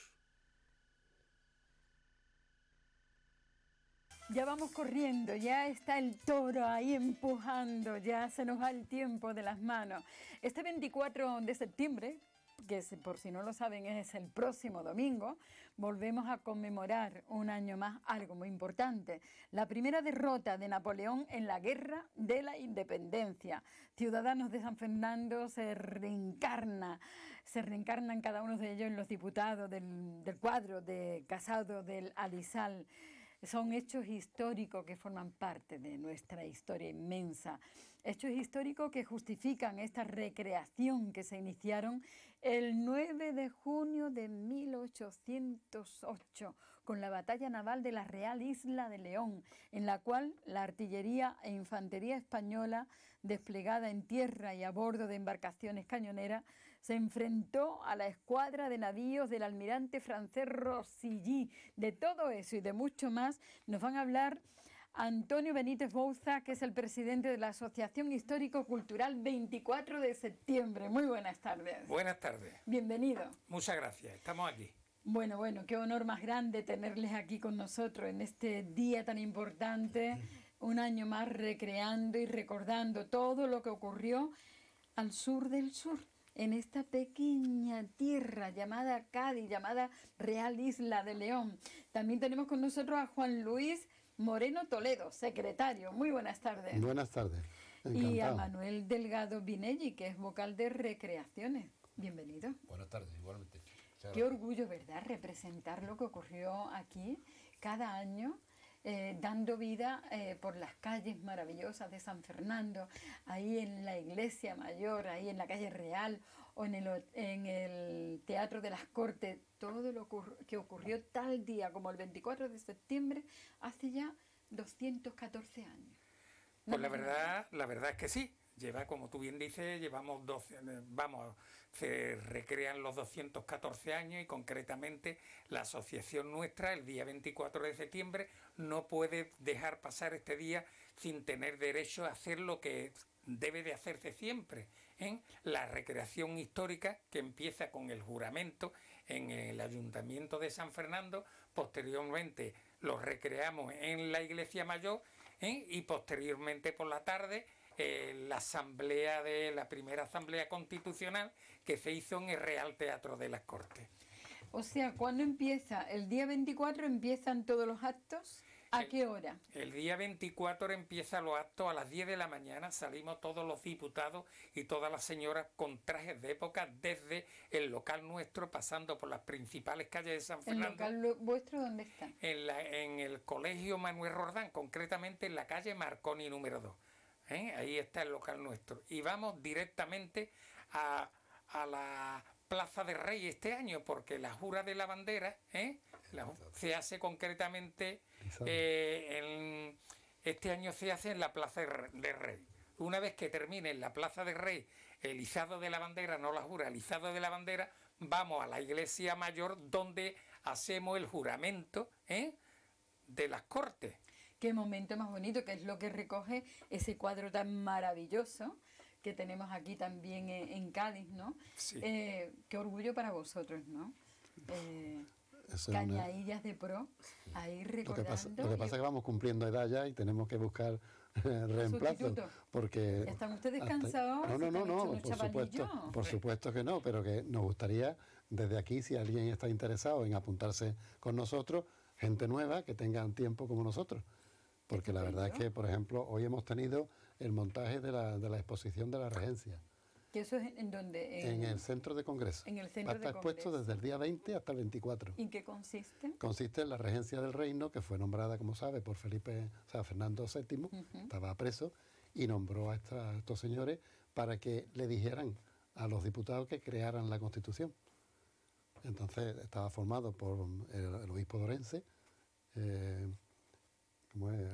Ya vamos corriendo, ya está el toro ahí empujando, ya se nos va el tiempo de las manos. Este veinticuatro de septiembre, que por si no lo saben es el próximo domingo, volvemos a conmemorar un año más algo muy importante. La primera derrota de Napoleón en la Guerra de la Independencia. Ciudadanos de San Fernando se reencarna, se reencarnan cada uno de ellos en los diputados del, del cuadro de Casado del Alisal. Son hechos históricos que forman parte de nuestra historia inmensa. Hechos históricos que justifican esta recreación que se iniciaron el nueve de junio de mil ochocientos ocho con la batalla naval de la Real Isla de León, en la cual la artillería e infantería española, desplegada en tierra y a bordo de embarcaciones cañoneras, se enfrentó a la escuadra de navíos del almirante francés Rossilly. De todo eso y de mucho más nos van a hablar Antonio Benítez Bouza, que es el presidente de la Asociación Histórico-Cultural veinticuatro de septiembre. Muy buenas tardes. Buenas tardes. Bienvenido. Muchas gracias, estamos aquí. Bueno, bueno, qué honor más grande tenerles aquí con nosotros en este día tan importante, un año más recreando y recordando todo lo que ocurrió al sur del sur, en esta pequeña tierra llamada Cádiz, llamada Real Isla de León. También tenemos con nosotros a Juan Luis Moreno Toledo, secretario. Muy buenas tardes. Buenas tardes. Encantado. Y a Manuel Delgado Vinelli, que es vocal de Recreaciones. Bienvenido. Buenas tardes, igualmente. Qué orgullo, ¿verdad?, representar lo que ocurrió aquí cada año, eh, dando vida eh, por las calles maravillosas de San Fernando, ahí en la Iglesia Mayor, ahí en la calle Real o en el, en el Teatro de las Cortes, todo lo que ocurrió tal día como el veinticuatro de septiembre hace ya doscientos catorce años. ¿No? Pues la verdad, la verdad es que sí. Lleva, como tú bien dices, llevamos doce, vamos, se recrean los doscientos catorce años y concretamente la asociación nuestra el día veinticuatro de septiembre no puede dejar pasar este día sin tener derecho a hacer lo que debe de hacerse siempre, ¿eh? La recreación histórica que empieza con el juramento en el Ayuntamiento de San Fernando, posteriormente lo recreamos en la Iglesia Mayor, ¿eh? Y posteriormente por la tarde Eh, la asamblea de la primera asamblea constitucional que se hizo en el Real Teatro de las Cortes. O sea, ¿cuándo empieza? ¿El día veinticuatro empiezan todos los actos? ¿A el, qué hora? El día veinticuatro empiezan los actos a las diez de la mañana, salimos todos los diputados y todas las señoras con trajes de época desde el local nuestro, pasando por las principales calles de San Fernando. ¿El local vuestro dónde está? En, la, en el Colegio Manuel Roldán, concretamente en la calle Marconi número dos. ¿Eh? Ahí está el local nuestro. Y vamos directamente a, a la Plaza de Rey este año, porque la jura de la bandera ¿eh? la, se hace concretamente, eh, en, este año se hace en la Plaza de Rey. Una vez que termine en la Plaza de Rey el izado de la bandera, no la jura, el izado de la bandera, vamos a la Iglesia Mayor donde hacemos el juramento ¿eh? de las Cortes. Qué momento más bonito, que es lo que recoge ese cuadro tan maravilloso que tenemos aquí también en, en Cádiz, ¿no? Sí. Eh, qué orgullo para vosotros, ¿no? Eh, Cañadillas de Pro, ahí recordando. Lo que pasa, lo que pasa es que vamos cumpliendo edad ya y tenemos que buscar reemplazos. Porque ¿están ustedes hasta... cansados? No, no, no, no, por supuesto, por supuesto que no, pero que nos gustaría desde aquí, si alguien está interesado en apuntarse con nosotros, gente nueva que tengan tiempo como nosotros. Porque la verdad es que, por ejemplo, hoy hemos tenido el montaje de la, de la exposición de la regencia. ¿Que eso es en dónde? En, en el centro de congreso. En el centro Va a estar de expuesto congreso. desde el día veinte hasta el veinticuatro. ¿Y qué consiste? Consiste en la regencia del reino, que fue nombrada, como sabe, por Felipe, o sea, Fernando séptimo, uh-huh. Estaba preso, y nombró a, esta, a estos señores para que le dijeran a los diputados que crearan la Constitución. Entonces estaba formado por el, el obispo de Orense, eh, ¿cómo es?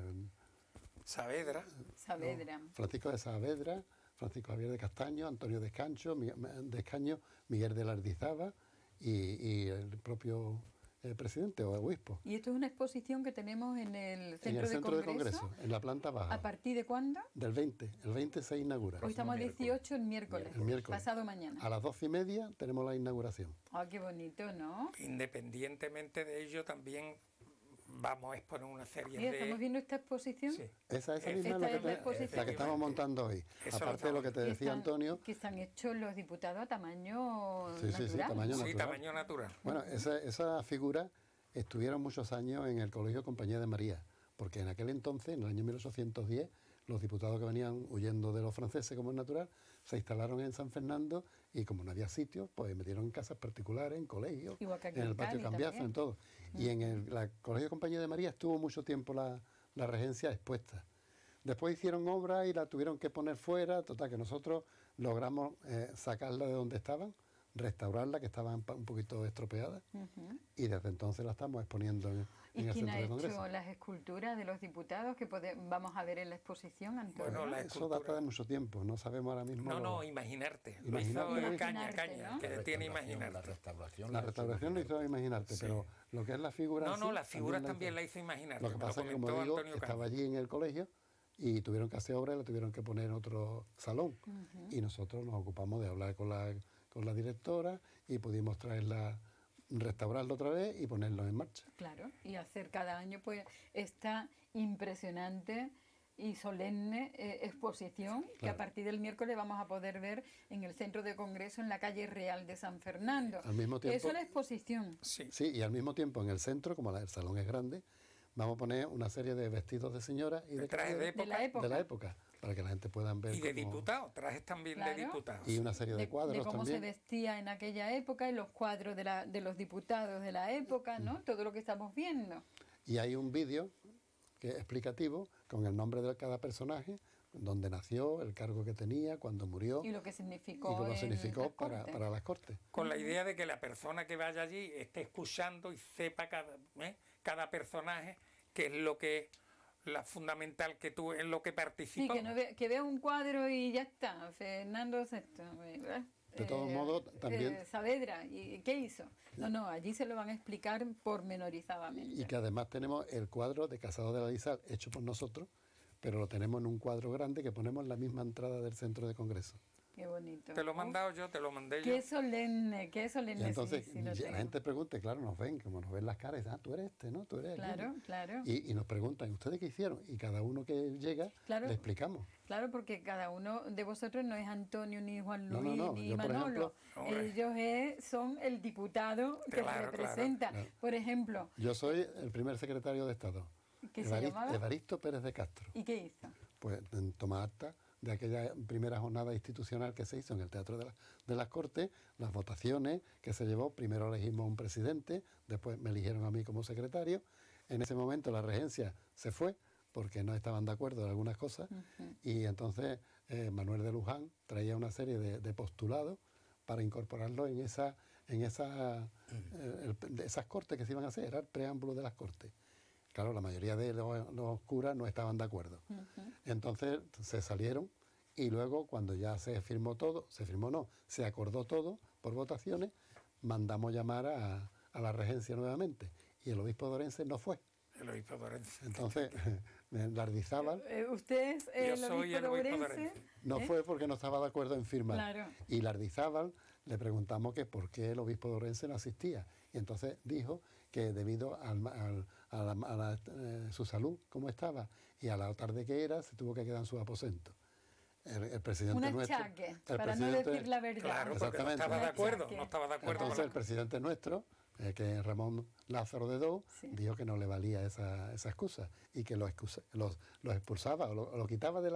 Saavedra. Saavedra. No, Francisco de Saavedra, Francisco Javier de Castaño, Antonio de Escancho, de Escaño, Miguel de la Ardizaba y, y el propio eh, presidente o obispo. ¿Y esto es una exposición que tenemos en el centro, en el centro de, de, congreso, congreso, en la planta baja? ¿A partir de cuándo? Del veinte. El veinte se inaugura. Hoy estamos a dieciocho, el miércoles, el miércoles. Pasado mañana. A las doce y media tenemos la inauguración. Ah, qué bonito, ¿no? Independientemente de ello, también vamos a exponer una serie Mira, de... ¿estamos viendo esta exposición? Sí. Esa, esa misma Esta es la, es que, la, te, la que estamos montando hoy. Eso Aparte de lo que te decía están, Antonio... Que están hechos los diputados a tamaño sí, natural. Sí, sí, tamaño natural. Sí, tamaño natural. Bueno, esa, esa figura estuvieron muchos años en el Colegio Compañía de María, porque en aquel entonces, en el año mil ochocientos diez, los diputados que venían huyendo de los franceses, como es natural, se instalaron en San Fernando y como no había sitio, pues metieron en casas particulares, en colegios, en el patio Cambiazo, en todo. Uh-huh. Y en el la Colegio Compañía de María estuvo mucho tiempo la, la regencia expuesta. Después hicieron obra y la tuvieron que poner fuera, total, que nosotros logramos eh, sacarla de donde estaban, restaurarla, que estaba un poquito estropeada, uh-huh. Y desde entonces la estamos exponiendo en, en el centro de congreso. ¿Y quién ha hecho las esculturas de los diputados que pode, vamos a ver en la exposición, Antonio? Bueno, la Eso data de mucho tiempo, no sabemos ahora mismo. No, lo... no, imaginarte. Imaginarte. Lo hizo Imaginarte, Caña, Caña, ¿no? que tiene Imaginarte. La restauración, la restauración lo hizo Imaginarte, sí. Pero lo que es la figura... No, no, sí, las figuras también la la hizo Imaginarte. Lo que pasa es que, como digo, Antonio estaba Caña. Allí en el colegio y tuvieron que hacer obra y la tuvieron que poner en otro salón. Uh-huh. Y nosotros nos ocupamos de hablar con la, con la directora y pudimos traerla, restaurarlo otra vez y ponerlo en marcha. Claro, y hacer cada año pues esta impresionante y solemne eh, exposición, claro, que a partir del miércoles vamos a poder ver en el centro de congreso en la calle Real de San Fernando. Al mismo tiempo, eso es la exposición. Sí. Sí, y al mismo tiempo en el centro, como la, el salón es grande, vamos a poner una serie de vestidos de señora y de, de trajes de, de la época. De la época, para que la gente pueda ver. Y de cómo... diputados, trajes también, claro, de diputados. Y una serie de, de cuadros de cómo también. se vestía en aquella época y los cuadros de, la, de los diputados de la época, ¿no? Mm. Todo lo que estamos viendo. Y hay un vídeo que es explicativo con el nombre de cada personaje, dónde nació, el cargo que tenía, cuándo murió. Y lo que significó, y lo que significó para, para las Cortes. Con la idea de que la persona que vaya allí esté escuchando y sepa cada, ¿eh? cada personaje qué es lo que la fundamental que tú en lo que participó. Sí, que, no ve, que vea un cuadro y ya está. Fernando sexto, ¿verdad? De todos eh, modos, también... Eh, Saavedra, ¿y qué hizo? No, no, allí se lo van a explicar pormenorizadamente. Y que además tenemos el cuadro de Casado de la Lizal hecho por nosotros, pero lo tenemos en un cuadro grande que ponemos en la misma entrada del centro de congreso. Qué bonito. Te lo he mandado yo, te lo mandé yo. Qué solemne, qué solemne. Y entonces, sí, sí, la gente pregunta, claro, nos ven, como nos ven las caras, y dicen, ah, tú eres este, ¿no? Tú eres Claro, aquí. claro. Y, y nos preguntan, ¿ustedes qué hicieron? Y cada uno que llega, claro, le explicamos. Claro, porque cada uno de vosotros no es Antonio, ni Juan Luis, no, no, no. ni yo, Manolo. Ejemplo, Ellos es, son el diputado que claro, representa. Claro. Por ejemplo... Yo soy el primer secretario de Estado. ¿Qué Evarist, se llamaba? Evaristo Pérez de Castro. ¿Y qué hizo? Pues tomar acta de aquella primera jornada institucional que se hizo en el Teatro de, la, de las Cortes, las votaciones que se llevó, primero elegimos un presidente, después me eligieron a mí como secretario. En ese momento la regencia se fue porque no estaban de acuerdo en algunas cosas, uh-huh. Y entonces eh, Manuel de Luján traía una serie de, de postulados para incorporarlo en, esa, en esa, uh-huh. eh, el, de esas cortes que se iban a hacer, era el preámbulo de las cortes. Claro, la mayoría de los, los curas no estaban de acuerdo. Uh-huh. Entonces se salieron y luego cuando ya se firmó todo, se firmó no, se acordó todo por votaciones, mandamos llamar a, a la regencia nuevamente y el obispo de Orense no fue. El obispo de Orense. Entonces, Lardizábal... Eh, ¿Usted es el Yo soy obispo el de obispo Orense? de Orense. No ¿Eh? Fue porque no estaba de acuerdo en firmar. Claro. Y Lardizábal le preguntamos que por qué el obispo de Orense no asistía. Y entonces dijo que debido al, al, a, la, a la, eh, su salud, como estaba, y a la tarde que era, se tuvo que quedar en su aposento. El, el presidente un nuestro... achaque, el para presidente, no decir la verdad. Claro, porque no estaba de acuerdo, no estaba de acuerdo. Entonces el presidente nuestro, eh, que es Ramón Lázaro de Dou, sí. dijo que no le valía esa, esa excusa y que lo, excusa, los, los expulsaba o lo, lo quitaba de la,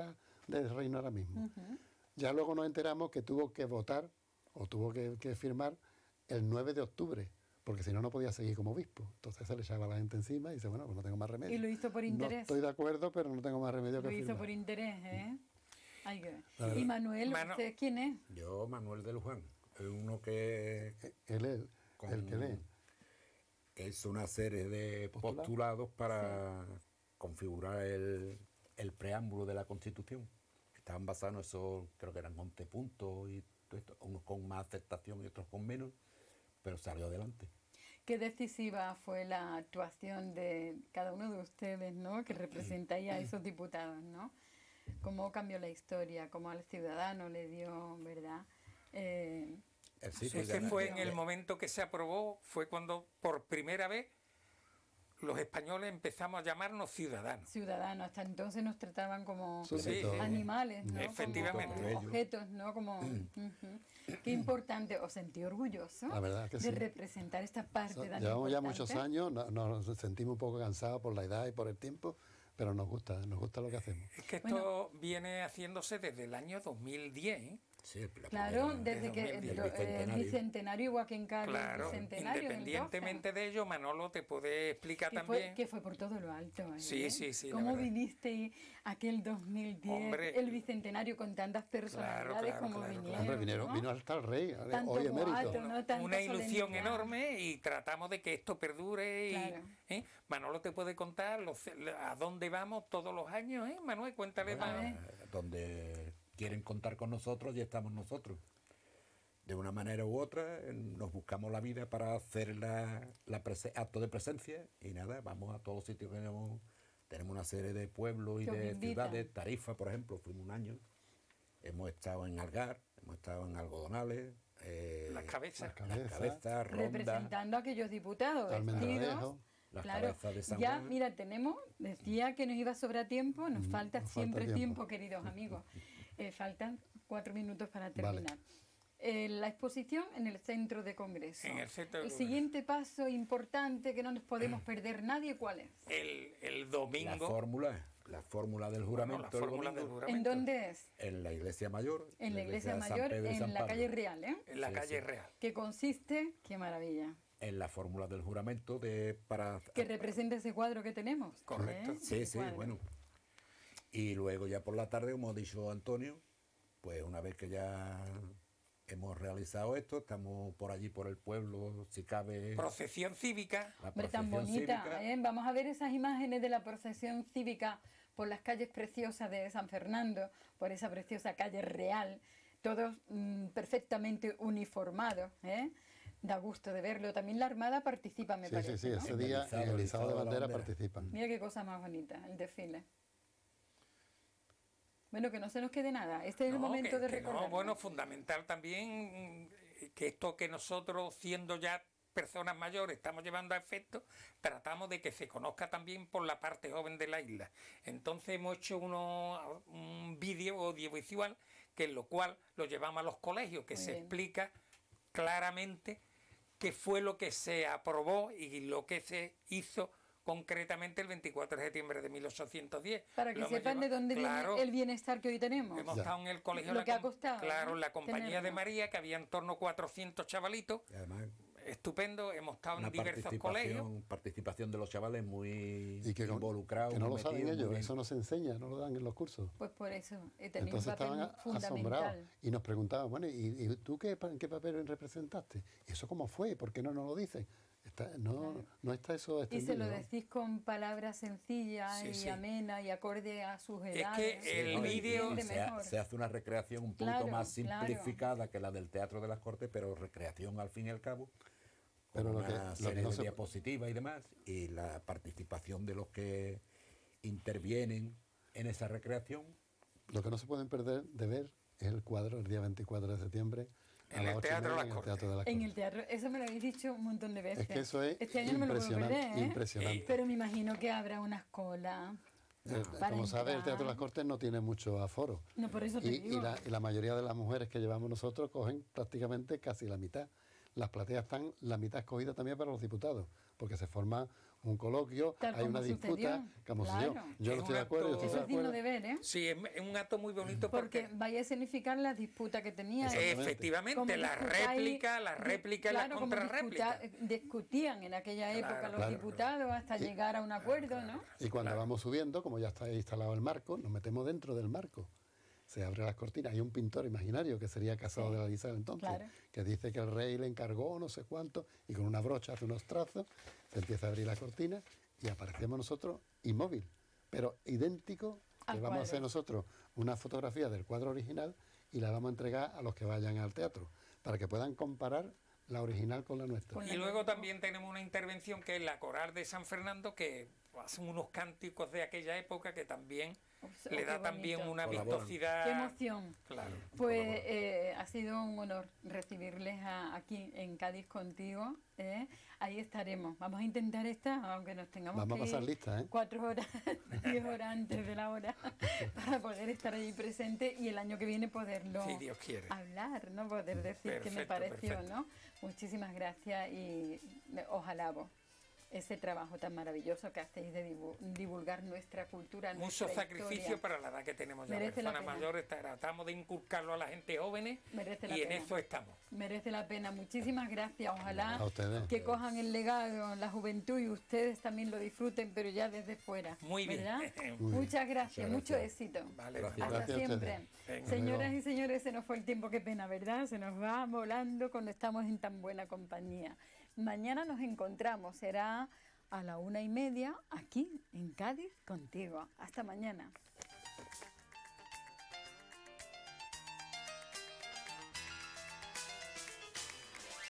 del reino ahora mismo. Uh-huh. Ya luego nos enteramos que tuvo que votar o tuvo que, que firmar el nueve de octubre, porque si no, no podía seguir como obispo. Entonces se le echaba a la gente encima y dice, bueno, pues no tengo más remedio. Y lo hizo por interés. No estoy de acuerdo, pero no tengo más remedio lo que hizo firmar. por interés, ¿eh? Hay que ver. Y Manuel, Mano... ¿usted quién es? Yo, Manuel de Luján. Es uno que... Él es con, el que lee. Que hizo una serie de ¿Postulado? postulados para sí. configurar el, el preámbulo de la Constitución. Estaban basados en eso, creo que eran once puntos, y todo esto, unos con más aceptación y otros con menos, pero salió adelante. Qué decisiva fue la actuación de cada uno de ustedes, ¿no? Que representáis a esos diputados, ¿no? Cómo cambió la historia, cómo al ciudadano le dio, ¿verdad? Eh, El sí, Ese pues, fue en el momento que se aprobó, fue cuando por primera vez los españoles empezamos a llamarnos ciudadanos. Ciudadanos, hasta entonces nos trataban como sí, animales, ¿no? Efectivamente. Como, como objetos, ¿no? Como, uh-huh. Qué importante, os sentí orgulloso La verdad que de sí. representar esta parte So, tan llevamos importante. ya muchos años, no, nos sentimos un poco cansados por la edad y por el tiempo, pero nos gusta, nos gusta lo que hacemos. Es que esto Bueno. viene haciéndose desde el año dos mil diez, ¿eh? Sí, la Claro, primera- desde que el, el el bicentenario, bicentenario igual que en Cádiz, Claro, el bicentenario del independientemente de ello, Manolo te puede explicar doce, que fue, también. que fue por todo lo alto. ¿eh? Sí, sí, sí, la ¿Cómo verdad. viviste aquel dos mil diez, Hombre. el bicentenario con tantas personalidades claro, como claro, vinieron? Hombre, vino, ¿no? vino hasta el rey, Tanto hoy emérito. boato, ¿no? Tanta Una ilusión solemnidad. enorme y tratamos de que esto perdure. Y, Claro. ¿eh? Manolo te puede contar los, a dónde vamos todos los años, ¿eh? Manuel, cuéntale Bueno, más. a ver. Eh, donde quieren contar con nosotros y estamos nosotros. De una manera u otra eh, nos buscamos la vida para hacer la, la prese- acto de presencia y nada, vamos a todos los sitios que tenemos. Tenemos una serie de pueblos y Que os de invitan. ciudades. Tarifa, por ejemplo, fuimos un año. Hemos estado en Algar, hemos estado en Algodonales, eh, Las cabezas. Las Cabezas. Cabezas, Ronda, Representando a aquellos diputados vestidos. Almendralejo. Las Claro, Cabezas de San ya, Juan. mira, tenemos, decía que nos iba a sobrar tiempo, nos falta nos siempre falta tiempo. tiempo. queridos amigos. Eh, faltan cuatro minutos para Vale. terminar. Eh, la exposición en el centro de congreso. En el centro de El congreso. siguiente paso importante que no nos podemos perder nadie, ¿cuál es? El, el la domingo. fórmula, la fórmula del bueno, juramento. la el fórmula del domingo, ¿En juramento. dónde es? En la iglesia mayor. En la iglesia de San mayor, Pedro y San en la Pablo. calle Real, ¿eh? En la Sí, calle sí. Real. Que consiste, qué maravilla, En la fórmula del juramento de para. que representa ese cuadro que tenemos. Correcto. ¿eh? Sí, Ese sí, cuadro. bueno. Y luego ya por la tarde, como ha dicho Antonio, pues una vez que ya hemos realizado esto, estamos por allí, por el pueblo, si cabe, Procesión cívica. la Hombre, tan procesión bonita, cívica. ¿eh? Vamos a ver esas imágenes de la procesión cívica por las calles preciosas de San Fernando, por esa preciosa calle Real, todos mm, perfectamente uniformados, ¿eh? Da gusto de verlo. También la Armada participa, me Sí, parece, sí, sí, ¿no? ese día El en el izado izado de de la bandera bandera. participan. Mira qué cosa más bonita, el desfile. Bueno, que no se nos quede nada. Este es el No, momento que- de que recordar. no, bueno, fundamental también mm, que esto que nosotros, siendo ya personas mayores, estamos llevando a efecto, tratamos de que se conozca también por la parte joven de la isla. Entonces hemos hecho uno, un vídeo audiovisual que en lo cual lo llevamos a los colegios, que Muy se bien. explica claramente qué fue lo que se aprobó y lo que se hizo concretamente el veinticuatro de septiembre de mil ochocientos diez. Para que Lo hemos sepan de llevado- dónde Claro, viene el bienestar que hoy tenemos. hemos Ya. estado en el colegio, Lo la que ha com- costado, claro, ¿no? en la compañía de Tenerlo. María, que había en torno a cuatrocientos chavalitos, Y además, estupendo, hemos estado una en diversos colegios. participación, participación de los chavales muy Y que, con- involucrados. que no muy lo saben metidos, muy ellos, bien. eso no se enseña, no lo dan en los cursos. Pues por eso, he tenido Entonces un papel estaban a- fundamental. asombrados y nos preguntaban, bueno, ¿y, y tú qué, pa- qué papel representaste? ¿Y eso cómo fue? ¿Por qué no nos lo dicen? Está- no, Claro. no está eso Y extendido. se lo ¿no? decís con palabras sencillas Sí, y sí. amenas y acorde a sus Es que edades. el Lo vídeo- entiende se, ha- mejor. se hace una recreación un poquito Claro, más claro. simplificada que la del Teatro de las Cortes, pero recreación al fin y al cabo, con Pero lo una que- lo que serie no de se- diapositivas y demás, y la participación de los que intervienen en esa recreación. Lo que no se pueden perder de ver es el cuadro el día veinticuatro de septiembre a En las el ocho y Teatro de media las en el Cortes. Teatro de las En Cortes. el teatro, eso me lo habéis dicho un montón de veces. Es que eso es Este año no me lo puedo impresionante, perder, ¿eh? impresionante. Pero me imagino que habrá unas colas. Eh, para Como sabes, el entrar. Teatro de las Cortes no tiene mucho aforo. No, por eso te Y, digo. y la, y la mayoría de las mujeres que llevamos nosotros cogen prácticamente casi la mitad. Las plateas están la mitad escogida también para los diputados, porque se forma un coloquio, Tal hay una sucedió. disputa, como Claro. sucedió. Yo Es no estoy un de acuerdo, yo acto- estoy Eso de es digno acuerdo. de ver, ¿eh? Sí, es, es un acto muy bonito Porque porque, vaya a significar la disputa que tenía. Exactamente. efectivamente, Cómo la disputáis- réplica, la di- réplica y claro, la cómo contrarréplica. disputa- discutían en aquella época Claro, los claro, diputados hasta llegar a un acuerdo, ¿no? Y cuando Claro. vamos subiendo, como ya está instalado el marco, nos metemos dentro del marco. Se abren las cortinas. Hay un pintor imaginario que sería Casado Sí, de la Lizal entonces, claro. que dice que el rey le encargó no sé cuánto y con una brocha hace unos trazos, se empieza a abrir la cortina y aparecemos nosotros inmóvil, pero idéntico, que Al vamos a hacer cuadro. nosotros una fotografía del cuadro original y la vamos a entregar a los que vayan al teatro, para que puedan comparar la original con la nuestra. Con Y luego también tenemos una intervención que es la coral de San Fernando, que hacen unos cánticos de aquella época que también Ups, oh, le qué da también bonito. una Colaboran. vistosidad. Qué emoción. Claro. Pues eh, ha sido un honor recibirles a- aquí en Cádiz contigo. ¿eh? Ahí estaremos. Vamos a intentar estar, aunque nos tengamos Vamos a que pasar ir lista, ¿eh? cuatro horas, diez horas antes de la hora para poder estar allí presente y el año que viene poderlo Si Dios quiere. hablar, ¿no? Poder decir qué me Perfecto, pareció, perfecto. ¿no? Muchísimas gracias y me- os alabo ese trabajo tan maravilloso que hacéis de divu- divulgar nuestra cultura, Mucho nuestra sacrificio historia. para la edad que tenemos ya. Merece la Personas pena. mayores, tratamos de inculcarlo a la gente jóvenes Merece la y en pena. eso estamos. Merece la pena. Muchísimas gracias. Ojalá A ustedes. que cojan el legado, la juventud y ustedes también lo disfruten, pero ya desde fuera. Muy bien. ¿verdad? Muy bien. Muchas gracias, Muchas mucho gracias. éxito. Vale, Gracias. Hasta Gracias a siempre. ustedes. Venga. Señoras Luego. y señores, se nos fue el tiempo, qué pena, ¿verdad? Se nos va volando cuando estamos en tan buena compañía. Mañana nos encontramos, será a la una y media aquí en Cádiz contigo. Hasta mañana.